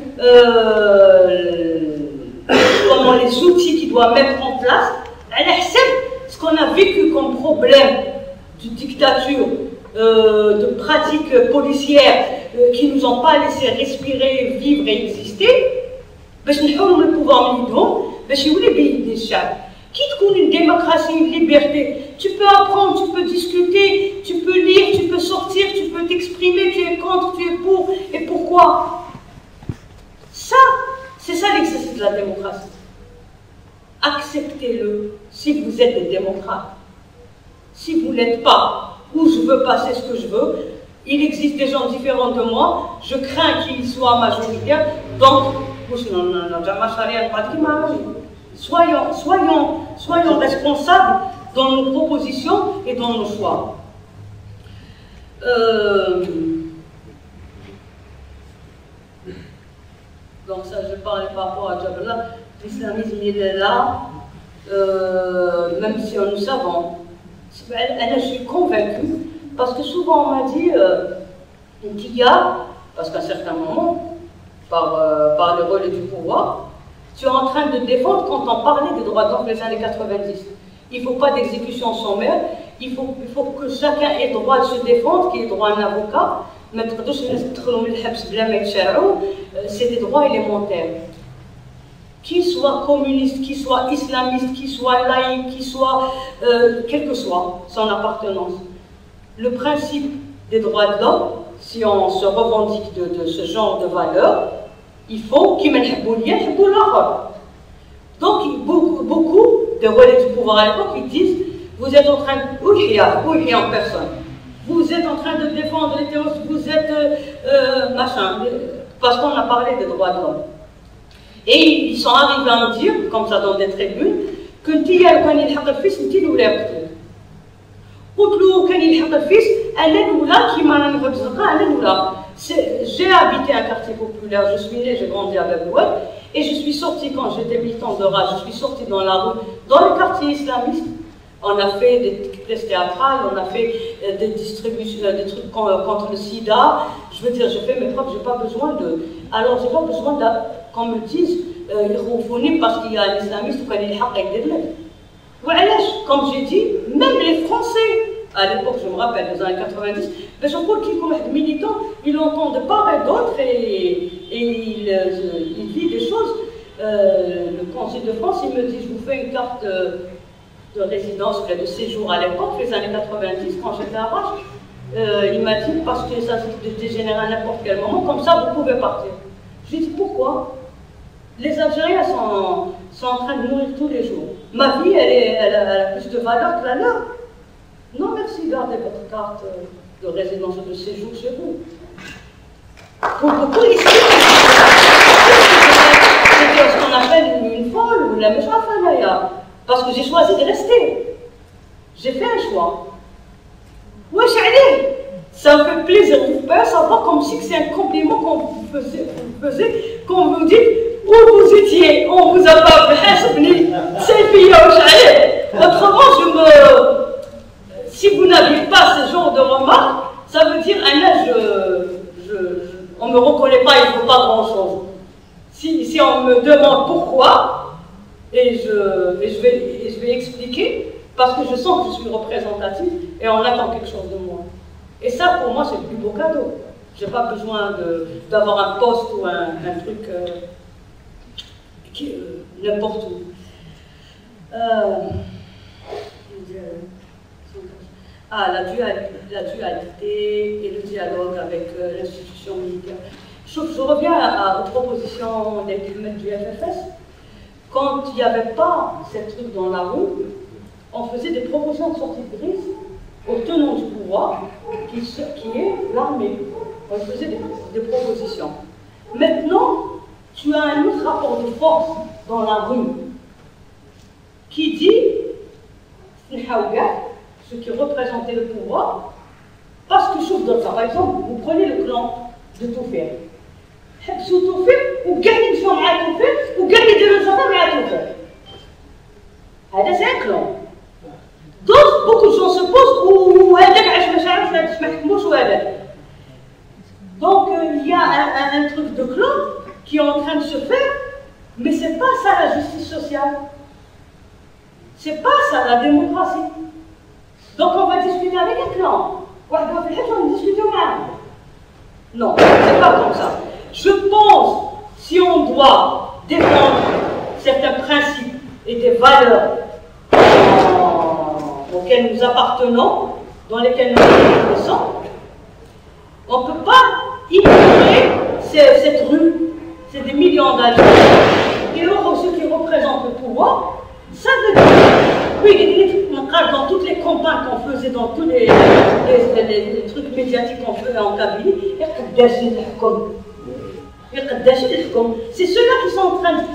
S1: euh, comment les outils qu'il doit mettre en place, elle accepte ce qu'on a vécu comme problème de dictature, euh, de pratiques policières euh, qui ne nous ont pas laissé respirer, vivre et exister. باش نحاولوا le pouvoir منهم باش يولي بيد الشعب. Qui تكون une démocratie, une liberté, tu peux apprendre, tu peux discuter, tu peux lire, tu peux sortir, tu peux t'exprimer, tu es contre, tu es pour, et pourquoi? Ça, c'est ça l'exercice de la démocratie. Acceptez-le si vous êtes des démocrates. Si vous ne l'êtes pas, ou je veux passer ce que je veux, il existe des gens différents de moi, je crains qu'ils soient majoritaires, donc, soyons, soyons, soyons responsables dans nos propositions et dans nos choix. Euh, donc ça, je parlais par rapport à Jabla, l'islamisme il est là, euh, même si nous savons. Elle, je suis convaincue, parce que souvent on m'a dit euh, qu'il y a, parce qu'à un certain moment, par, euh, par le relais du pouvoir, tu es en train de défendre quand on parlait des droits de l'homme des années quatre-vingt-dix. Il ne faut pas d'exécution sommaire, il faut, il faut que chacun ait le droit de se défendre, qu'il ait droit à un avocat. C'est des droits élémentaires. Qu'il soit communiste, qu'il soit islamiste, qu'il soit laïque, qu'il soit, euh, quelle que soit son appartenance. Le principe des droits de l'homme, si on se revendique de, de ce genre de valeurs, il faut qu'il m'en Donc, beaucoup, beaucoup de relais du pouvoir à l'époque, ils disent, vous êtes en train de, oui, en personne, vous êtes en train de défendre les terroristes, vous êtes, euh, euh, machin, parce qu'on a parlé des droits de l'homme. Et ils sont arrivés à me dire, comme ça dans des tribunes, que j'ai habité un quartier populaire, je suis née, j'ai grandi à Babouet, et je suis sortie quand j'étais militant de rage, je suis sortie dans la rue, dans le quartier islamiste. On a fait des pièces théâtrales, on a fait euh, des distributions, euh, des trucs contre, contre le sida. Je veux dire, je fais mes preuves, j'ai pas besoin de. Alors, j'ai pas besoin de. Qu'on me dise, euh, il parce qu'il y a un islamiste ou qu'il y a un comme j'ai dit, même les Français, à l'époque, je me rappelle, des années quatre-vingt-dix, mais je crois qu'ils comme militants, ils entendent de part et d'autre et, et ils, euh, ils vivent des choses. Euh, le Conseil de France, il me dit, je vous fais une carte. Euh, de résidence, de séjour à l'époque, les années quatre-vingt-dix, quand j'étais à Rage, euh, il m'a dit, parce que ça se dégénère à n'importe quel moment, comme ça vous pouvez partir. Je lui ai dit, pourquoi? Les Algériens sont, sont en train de mourir tous les jours. Ma vie, elle, est, elle, a, elle a plus de valeur que la leur. Non, merci, gardez votre carte de résidence ou de séjour chez vous. Pour beaucoup ici, c'est ce qu'on appelle une, une folle ou la méchante d'ailleurs. Parce que j'ai choisi de rester. J'ai fait un choix. Ouais, allez. Ça me fait plaisir de vous faire savoir comme si c'est un compliment qu'on vous faisait, faisait quand vous dites où vous étiez, on vous a pas fait, c'est fille, autrement, je me. Si vous n'aviez pas ce genre de remarques, ça veut dire, un je, je, je, on ne me reconnaît pas, il ne faut pas grand-chose. Si, si on me demande pourquoi, Et je, et, je vais, et je vais expliquer, parce que je sens que je suis représentative et on attend quelque chose de moi. Et ça, pour moi, c'est le plus beau cadeau. Je n'ai pas besoin d'avoir un poste ou un, un truc euh, euh, n'importe où. Euh, ah, la dualité, la dualité et le dialogue avec euh, l'institution militaire. Je, je reviens à, à, aux propositions des kilomètres du F F S. Quand quand il n'y avait pas ces trucs dans la rue, on faisait des propositions de sortie de crise au tenant du pouvoir, qui, qui est l'armée. On faisait des, des propositions. Maintenant, tu as un autre rapport de force dans la rue qui dit, ceux qui représentaient le pouvoir, parce que sauf dans ça, par exemple, vous prenez le clan de Toufir. حبسوا توفيق وكاع يمشوا مع توفيق وكاع يديروا الزفر مع توفيق. هذا سي ان كلون. دونك بوكو جون سو بوز وهذاك علاش ما شعرش هذاك ما حكموش وهذاك. Donc il y a un, un, un truc de clan qui est en train de se faire, mais c'est pas ça la justice sociale. C'est pas ça la démocratie. Donc on va discuter avec un clan. On va discuter avec. Non, c'est pas comme ça. Je pense, si on doit défendre certains principes et des valeurs euh, auxquelles nous appartenons, dans lesquelles nous nous reconnaissons, on ne peut pas ignorer ces, cette rue, c'est des millions d'Algériens, et eux, ceux qui représentent le pouvoir, ça veut dire, oui, dans toutes les campagnes qu'on faisait, dans tous les, les, les, les trucs médiatiques qu'on faisait en Kabylie, c'est ceux-là qui sont en train de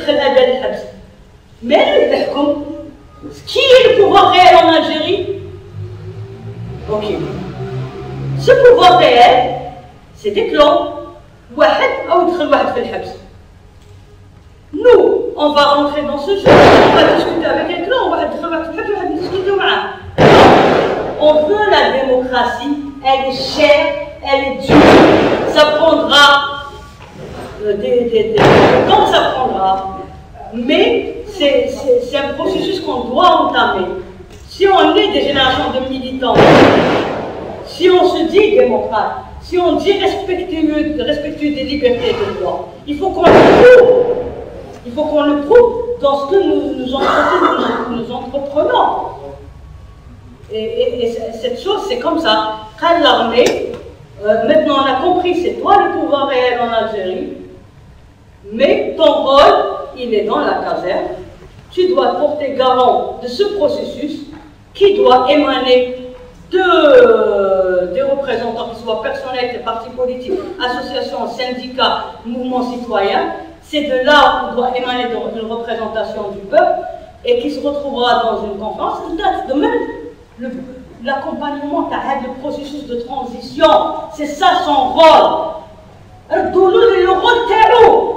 S1: mais qui est le pouvoir réel en Algérie? Ok. Ce pouvoir réel, c'est des clans. Nous, on va rentrer dans ce jeu, on va discuter avec un clan, on va discuter avec. On veut la démocratie, elle est chère, elle est dure, ça prendra des, des, des, des temps, ça prendra, mais c'est un processus qu'on doit entamer. Si on est des générations de militants, si on se dit démocrate, si on dit respectueux, respectueux des libertés et des droits, il faut qu'on le prouve. Il faut qu'on le prouve dans ce que nous, nous, nous, nous entreprenons. Et, et, et cette chose, c'est comme ça. Quand l'armée, euh, maintenant on a compris, c'est toi le pouvoir réel en Algérie, mais ton rôle, il est dans la caserne. Tu dois porter garant de ce processus qui doit émaner de, des représentants, qui soient personnels, des partis politiques, associations, syndicats, mouvements citoyens. C'est de là où doit émaner une représentation du peuple et qui se retrouvera dans une conférence. De même, l'accompagnement, le processus de transition, c'est ça son rôle. Le rôle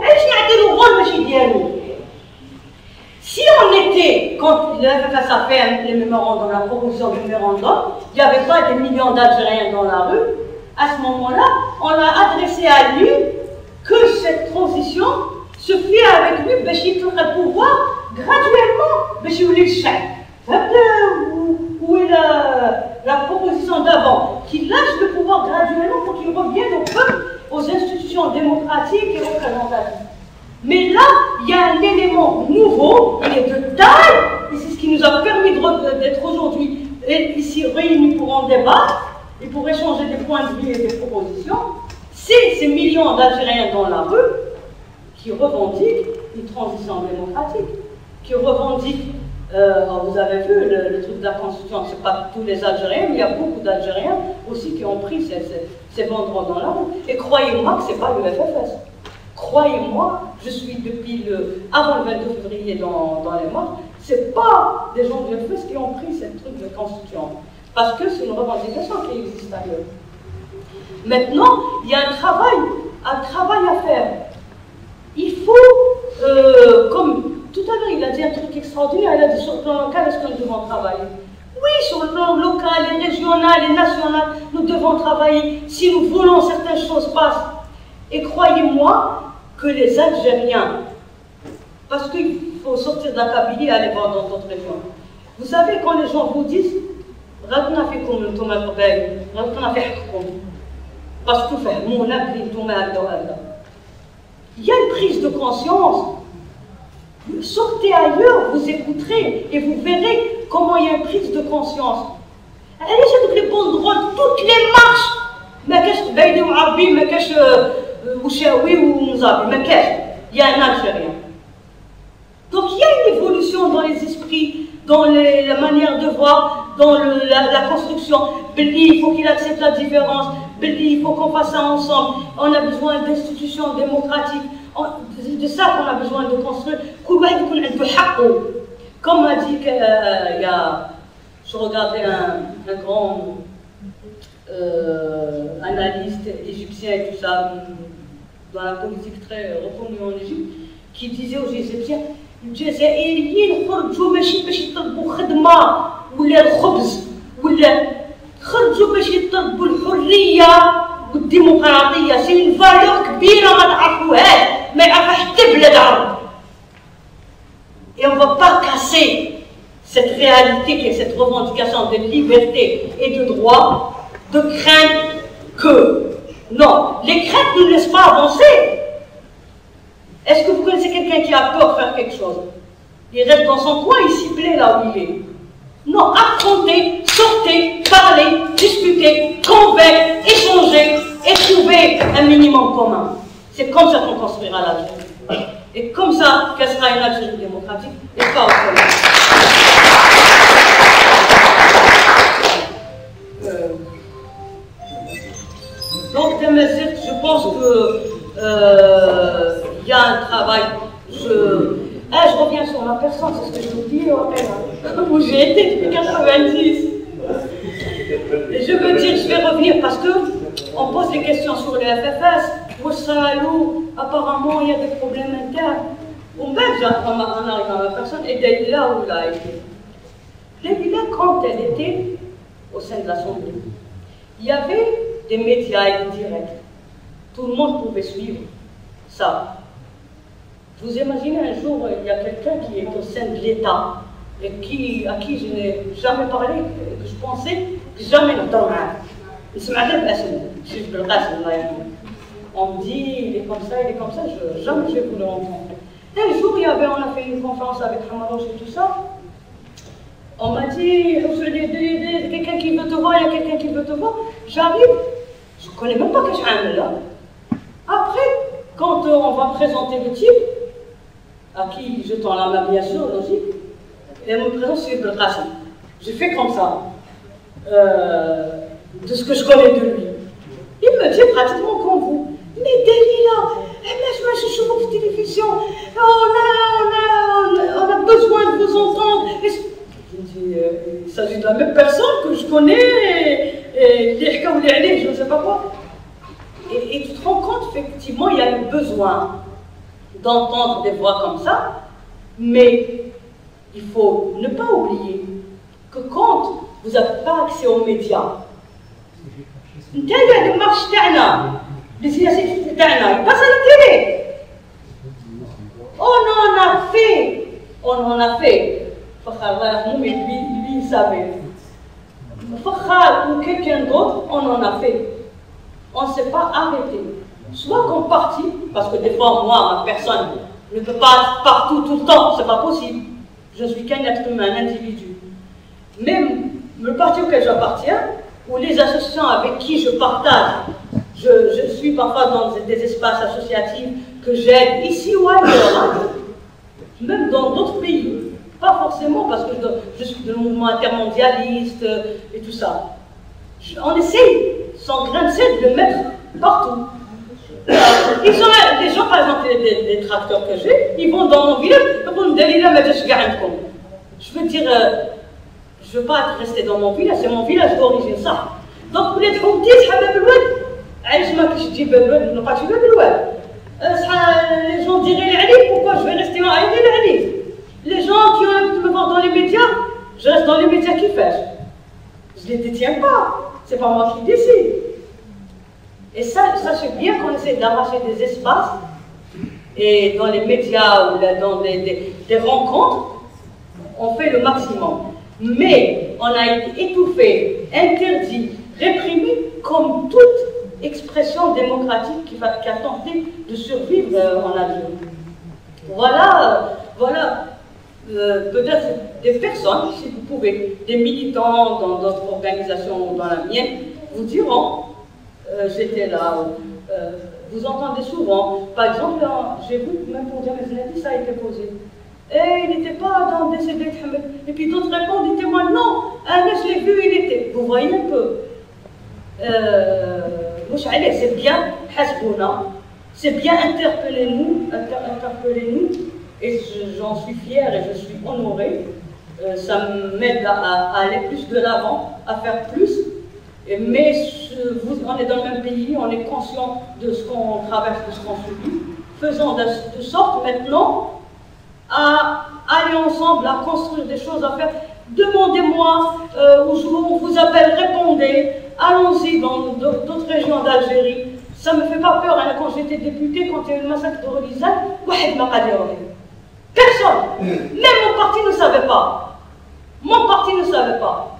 S1: si on était, quand il avait fait sa faire les mémorandums, la proposition du mémorandum, il n'y avait pas des millions d'Algériens dans la rue, à ce moment-là, on a adressé à lui que cette transition se fait avec lui, ben, il faudrait le pouvoir graduellement, ben, je voulais le chèque. Où est la, la proposition d'avant? Qu'il lâche le pouvoir graduellement pour qu'il revienne au peuple, aux institutions démocratiques et représentatives. Mais là, il y a un élément nouveau, il est de taille, et c'est ce qui nous a permis d'être aujourd'hui ici réunis pour en débattre et pour échanger des points de vue et des propositions. C'est ces millions d'Algériens dans la rue qui revendiquent une transition démocratique, qui revendiquent, euh, vous avez vu le, le truc de la Constitution, c'est pas tous les Algériens, mais il y a beaucoup d'Algériens aussi qui ont pris ces, ces, ces banderoles dans la rue. Et croyez-moi que ce n'est pas le F F S. Croyez-moi, je suis depuis le, avant le vingt-deux février dans, dans les morts, ce n'est pas des gens du F F S qui ont pris ce truc de Constitution, parce que c'est une revendication qui existe ailleurs. Maintenant, il y a un travail, un travail à faire. Il faut, euh, comme tout à l'heure, il a dit un truc extraordinaire, il a dit sur le plan local, est-ce que nous devons travailler? Oui, sur le plan local et régional et national, nous devons travailler si nous voulons que certaines choses passent. Et croyez-moi que les Algériens, parce qu'il faut sortir de la Kabylie et aller voir dans d'autres régions. Vous savez, quand les gens vous disent, parce que il y a une prise de conscience. Sortez ailleurs, vous écouterez et vous verrez comment il y a une prise de conscience. Allez, j'ai toutes les banderoles, toutes les marches. ما كاش بايدي وعربي ما كاش وشاوي ومزابي ما كاش. Il y a un Algérien. Donc dans les esprits, dans les, la manière de voir, dans le, la, la construction. Il faut qu'il accepte la différence. Il faut qu'on fasse ça ensemble. On a besoin d'institutions démocratiques. C'est de ça qu'on a besoin de construire. Comme a dit qu'il euh, y a, je regardais un, un grand euh, analyste égyptien et tout ça, dans la politique très reconnue en Égypte, qui disait aux Égyptiens, الجزائريين خرجوا ماشي باش يطلبوا خدمة ولا الخبز ولا خرجوا باش يطلبوا الحرية والديمقراطية. سي اون فالور كبيرة ما تعرفوهاش، ما يعرفها حتى بلاد عرب. Et on ne va pas casser cette réalité qui est cette revendication de liberté et de droit, de crainte que. Non, les craintes ne nous laissent pas avancer. Est-ce que vous connaissez quelqu'un qui a peur de faire quelque chose? Il reste dans son coin, il s'y plaît là où il est. Non, affrontez, sortez, parlez, discutez, convaincre, échanger et trouver un minimum commun. C'est comme ça qu'on construira l'Algérie. Et comme ça qu'elle sera une Algérie démocratique et pas autrement. Euh, donc, je pense que euh, il y a un travail. Je, ah, je reviens sur ma personne, c'est ce que je vous dis, hein, où j'ai été depuis quatre-vingt-dix. Et je veux dire, je vais revenir parce que on pose des questions sur le F F S. Apparemment, il y a des problèmes internes. On arrive à ma personne et Dalila où elle a été. Dalila, quand elle était au sein de l'Assemblée, il y avait des médias indirects. Tout le monde pouvait suivre ça. Vous imaginez un jour, il y a quelqu'un qui est au sein de l'État et qui, à qui je n'ai jamais parlé, que je pensais que jamais ne dormait. On me dit, il est comme ça, il est comme ça, je, jamais je vais vous le rencontrer. Un jour, il y avait, on a fait une conférence avec Hamarouche et tout ça. On m'a dit, il y a quelqu'un qui veut te voir, il y a quelqu'un qui veut te voir. J'arrive, je ne connais même pas que je là. Après, quand euh, on va présenter le type, à qui je tends la main, bien sûr, logique, et elle me présente Sidi Belkacem. J'ai fait comme ça, euh, de ce que je connais de lui. Il me dit pratiquement comme vous. Mais Dalila, je suis sur la télévision, on a, on, a, on a besoin de vous entendre. Et je dis, euh, il s'agit de la même personne que je connais, et les ou les je ne sais pas quoi. Et, et tu te rends compte, effectivement, il y a eu besoin d'entendre des voix comme ça, mais il faut ne pas oublier que quand vous n'avez pas accès aux médias, نتايا المارش تاعنا السياسي تاعنا يباس على التيلي. On en a fait, on en a fait. Fakhar Allah yarhamou, mais lui, lui il savait. Fakhar ou quelqu'un d'autre, on en a fait. On ne s'est pas arrêté. Soit qu'on partit, parce que des fois moi, ma personne ne peut pas être partout tout le temps, c'est pas possible. Je suis qu'un être humain, un individu. Même le parti auquel j'appartiens, ou les associations avec qui je partage, je, je suis parfois dans des espaces associatifs que j'aide ici ou ailleurs, même dans d'autres pays, pas forcément parce que je, je suis de mouvement intermondialiste et tout ça. Je, on essaye, sans grain de sel, de le mettre partout. Ils sont là, les gens, par exemple, les, les, les tracteurs que j'ai, ils vont dans mon village, je veux dire, euh, je ne veux pas rester dans mon village, c'est mon village d'origine, ça. Donc, vous êtes حمتي صحاب الواد علاش ما كاينش تجيب الواد ما نبقاش جيب الواد. Les gens diraient l'Ali, pourquoi je vais rester en Ali? Les gens qui ont envie de me voir dans les médias, je reste dans les médias qui font. Je ne les détiens pas, c'est pas moi qui décide. Et ça, sachez bien qu'on essaie d'arracher des espaces, et dans les médias ou dans des, des, des rencontres, on fait le maximum. Mais on a été étouffé, interdit, réprimé comme toute expression démocratique qui, va, qui a tenté de survivre euh, en Algérie. Voilà, euh, voilà euh, peut-être des personnes, si vous pouvez, des militants dans d'autres organisations ou dans la mienne, vous diront, euh, j'étais là, euh, vous entendez souvent, par exemple, j'ai vu, même pour dire les ça a été posé. Et il n'était pas dans le décédé de Hamed. Et puis d'autres répondent, ils témoignent, non, je l'ai vu, il était. Vous voyez un peu. Mouch allez, c'est bien, hasbouna, c'est bien, interpellez-nous, inter interpellez-nous, et j'en suis fière et je suis honorée. Euh, ça m'aide à, à aller plus de l'avant, à faire plus. Et, mais je, vous, on est dans le même pays, on est conscient de ce qu'on traverse, de ce qu'on subit. Faisons de, de sorte maintenant à aller ensemble, à construire des choses, à faire. Demandez-moi, euh, on vous appelle, répondez. Allons-y dans d'autres régions d'Algérie. Ça ne me fait pas peur. Hein, quand j'étais députée, quand il y a eu le massacre de Relizane, personne, même mon parti ne savait pas. Mon parti ne savait pas.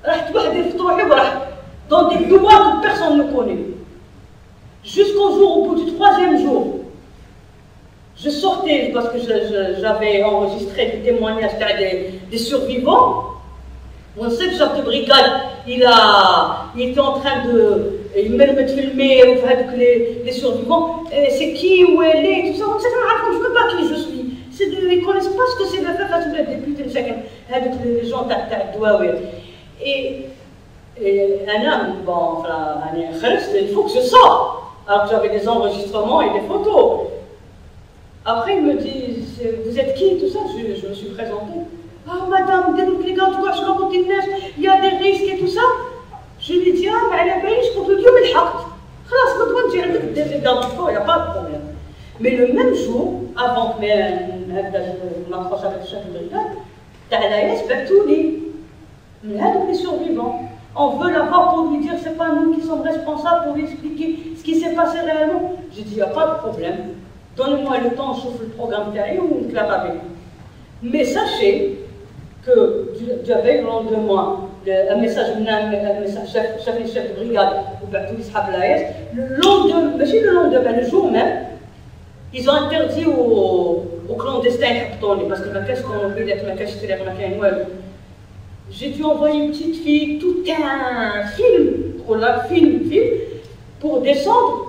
S1: Dans des doigts que personne ne connaît. Jusqu'au jour, au bout du troisième jour, je sortais, parce que j'avais enregistré des témoignages des, des survivants. On sait que le chef de brigade, il, a, il était en train de il me filmer avec les, les survivants. C'est qui, où elle est, tout ça. On sait que je ne sais pas qui je suis. Ils ne connaissent pas ce que c'est de faire face aux députés, avec les gens qui Et, et un homme, bon, enfin, il faut que je sorte. Alors que j'avais des enregistrements et des photos. Après, il me dit, vous êtes qui, tout ça, je, je me suis présentée. Ah, madame, les gars, tu vois, je rencontre une neige, il y a des risques et tout ça. Je lui dis, ah, mais elle a payé, je compte le lieu, mais le haq. Khalas, maintenant, tu as des égards du corps, il n'y a pas de problème. Mais le même jour, avant que je m'approche avec le chef de brigade, Ta'alaïs, Bertouli, les survivants. On veut l'avoir pour lui dire, c'est pas nous qui sommes responsables, pour lui expliquer ce qui s'est passé réellement. J'ai dit, il n'y a pas de problème. Donnez-moi le temps, je chauffe le programme derrière ou on clave avec vous. Mais sachez que j'avais le lendemain un message un message chef, chef, chef de brigade le lendemain, le lendemain, le jour même, ils ont interdit aux, aux clandestins parce que ma caisse qu'on veut d'être ma caisse télé, ma caisse web. J'ai dû envoyer une petite fille, tout un film, pour la film, film, pour descendre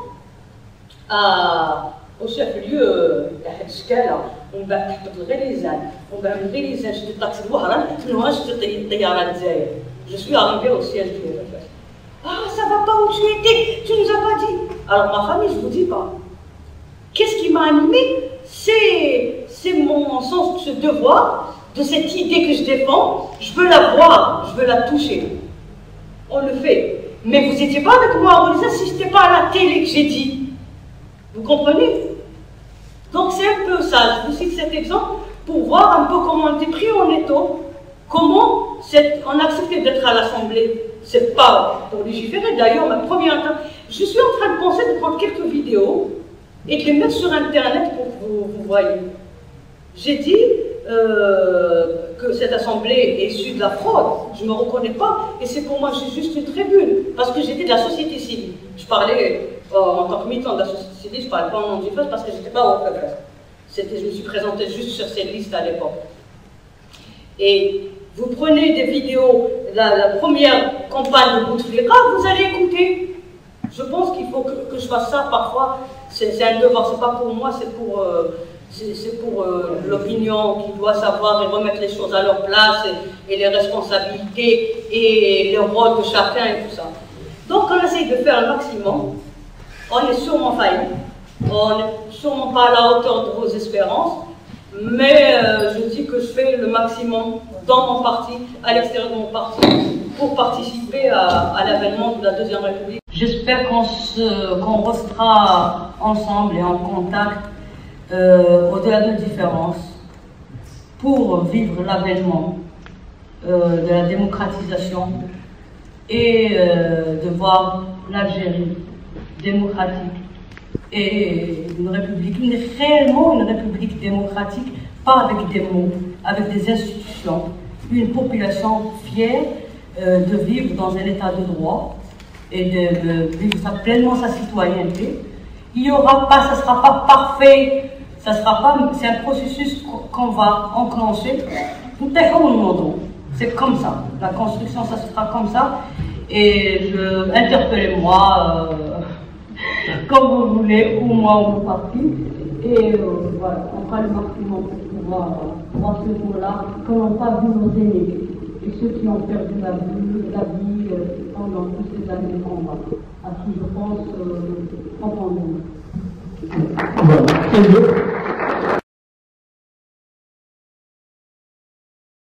S1: à au chef-lieu تحت الشكالة ومن بعد تحت الغليزان ومن بعد الغليزان شديت طاكسي الوهران من هنا شديت طيارة الجزائر. Je suis arrivée au siège du R F S. Ah, ça va pas où tu étais, tu nous as pas dit. Alors ma famille, je vous dis pas. Qu'est-ce qui m'a animée? C'est mon sens de ce devoir, de cette idée que je défends. Je veux la voir, je veux la toucher. On le fait. Mais vous n'étiez pas avec moi à Relizane si ce n'était pas à la télé que j'ai dit. Vous comprenez? Donc c'est un peu ça, je vous cite cet exemple pour voir un peu comment on était pris en étau, comment on a accepté d'être à l'Assemblée. C'est pas pour légiférer, d'ailleurs, ma première... Je suis en train de penser de prendre quelques vidéos et de les mettre sur Internet pour que vous, vous voyez. J'ai dit euh, que cette Assemblée est issue de la fraude, je ne me reconnais pas, et c'est pour moi juste une tribune, parce que j'étais de la société civile. Je parlais... en tant que militant de la société civile, je ne parlais pas en nom du F E S parce que je n'étais pas au F E S. Je me suis présentée juste sur cette liste à l'époque. Et vous prenez des vidéos, la, la première campagne de Bouteflika, vous allez écouter. Je pense qu'il faut que, que je fasse ça parfois. C'est un devoir, ce n'est pas pour moi, c'est pour, euh, c'est pour euh, l'opinion qui doit savoir et remettre les choses à leur place et, et les responsabilités et les rôles de chacun et tout ça. Donc on essaye de faire le maximum. On est sûrement failli, on n'est sûrement pas à la hauteur de vos espérances, mais euh, je dis que je fais le maximum dans mon parti, à l'extérieur de mon parti, pour participer à, à l'avènement de la Deuxième République. J'espère qu'on qu'on restera ensemble et en contact euh, au-delà de différences pour vivre l'avènement euh, de la démocratisation et euh, de voir l'Algérie démocratique et une république, une, réellement une république démocratique, pas avec des mots, avec des institutions, une population fière euh, de vivre dans un état de droit et de, de vivre sa, pleinement sa citoyenneté. Il n'y aura pas, ça ne sera pas parfait, ça sera pas, c'est un processus qu'on va enclencher. C'est comme ça, la construction, ça se fera comme ça. Et je interpellez-moi. Euh, comme vous voulez, ou moi ou mon parti. Et euh, voilà, on fera le maximum pour pouvoir, pouvoir ce jour-là, quand on pas vu nos aînés et ceux qui ont perdu la vie, la vie euh, pendant toutes ces années de combat, à qui je pense euh, profondément.
S4: Voilà, très bien.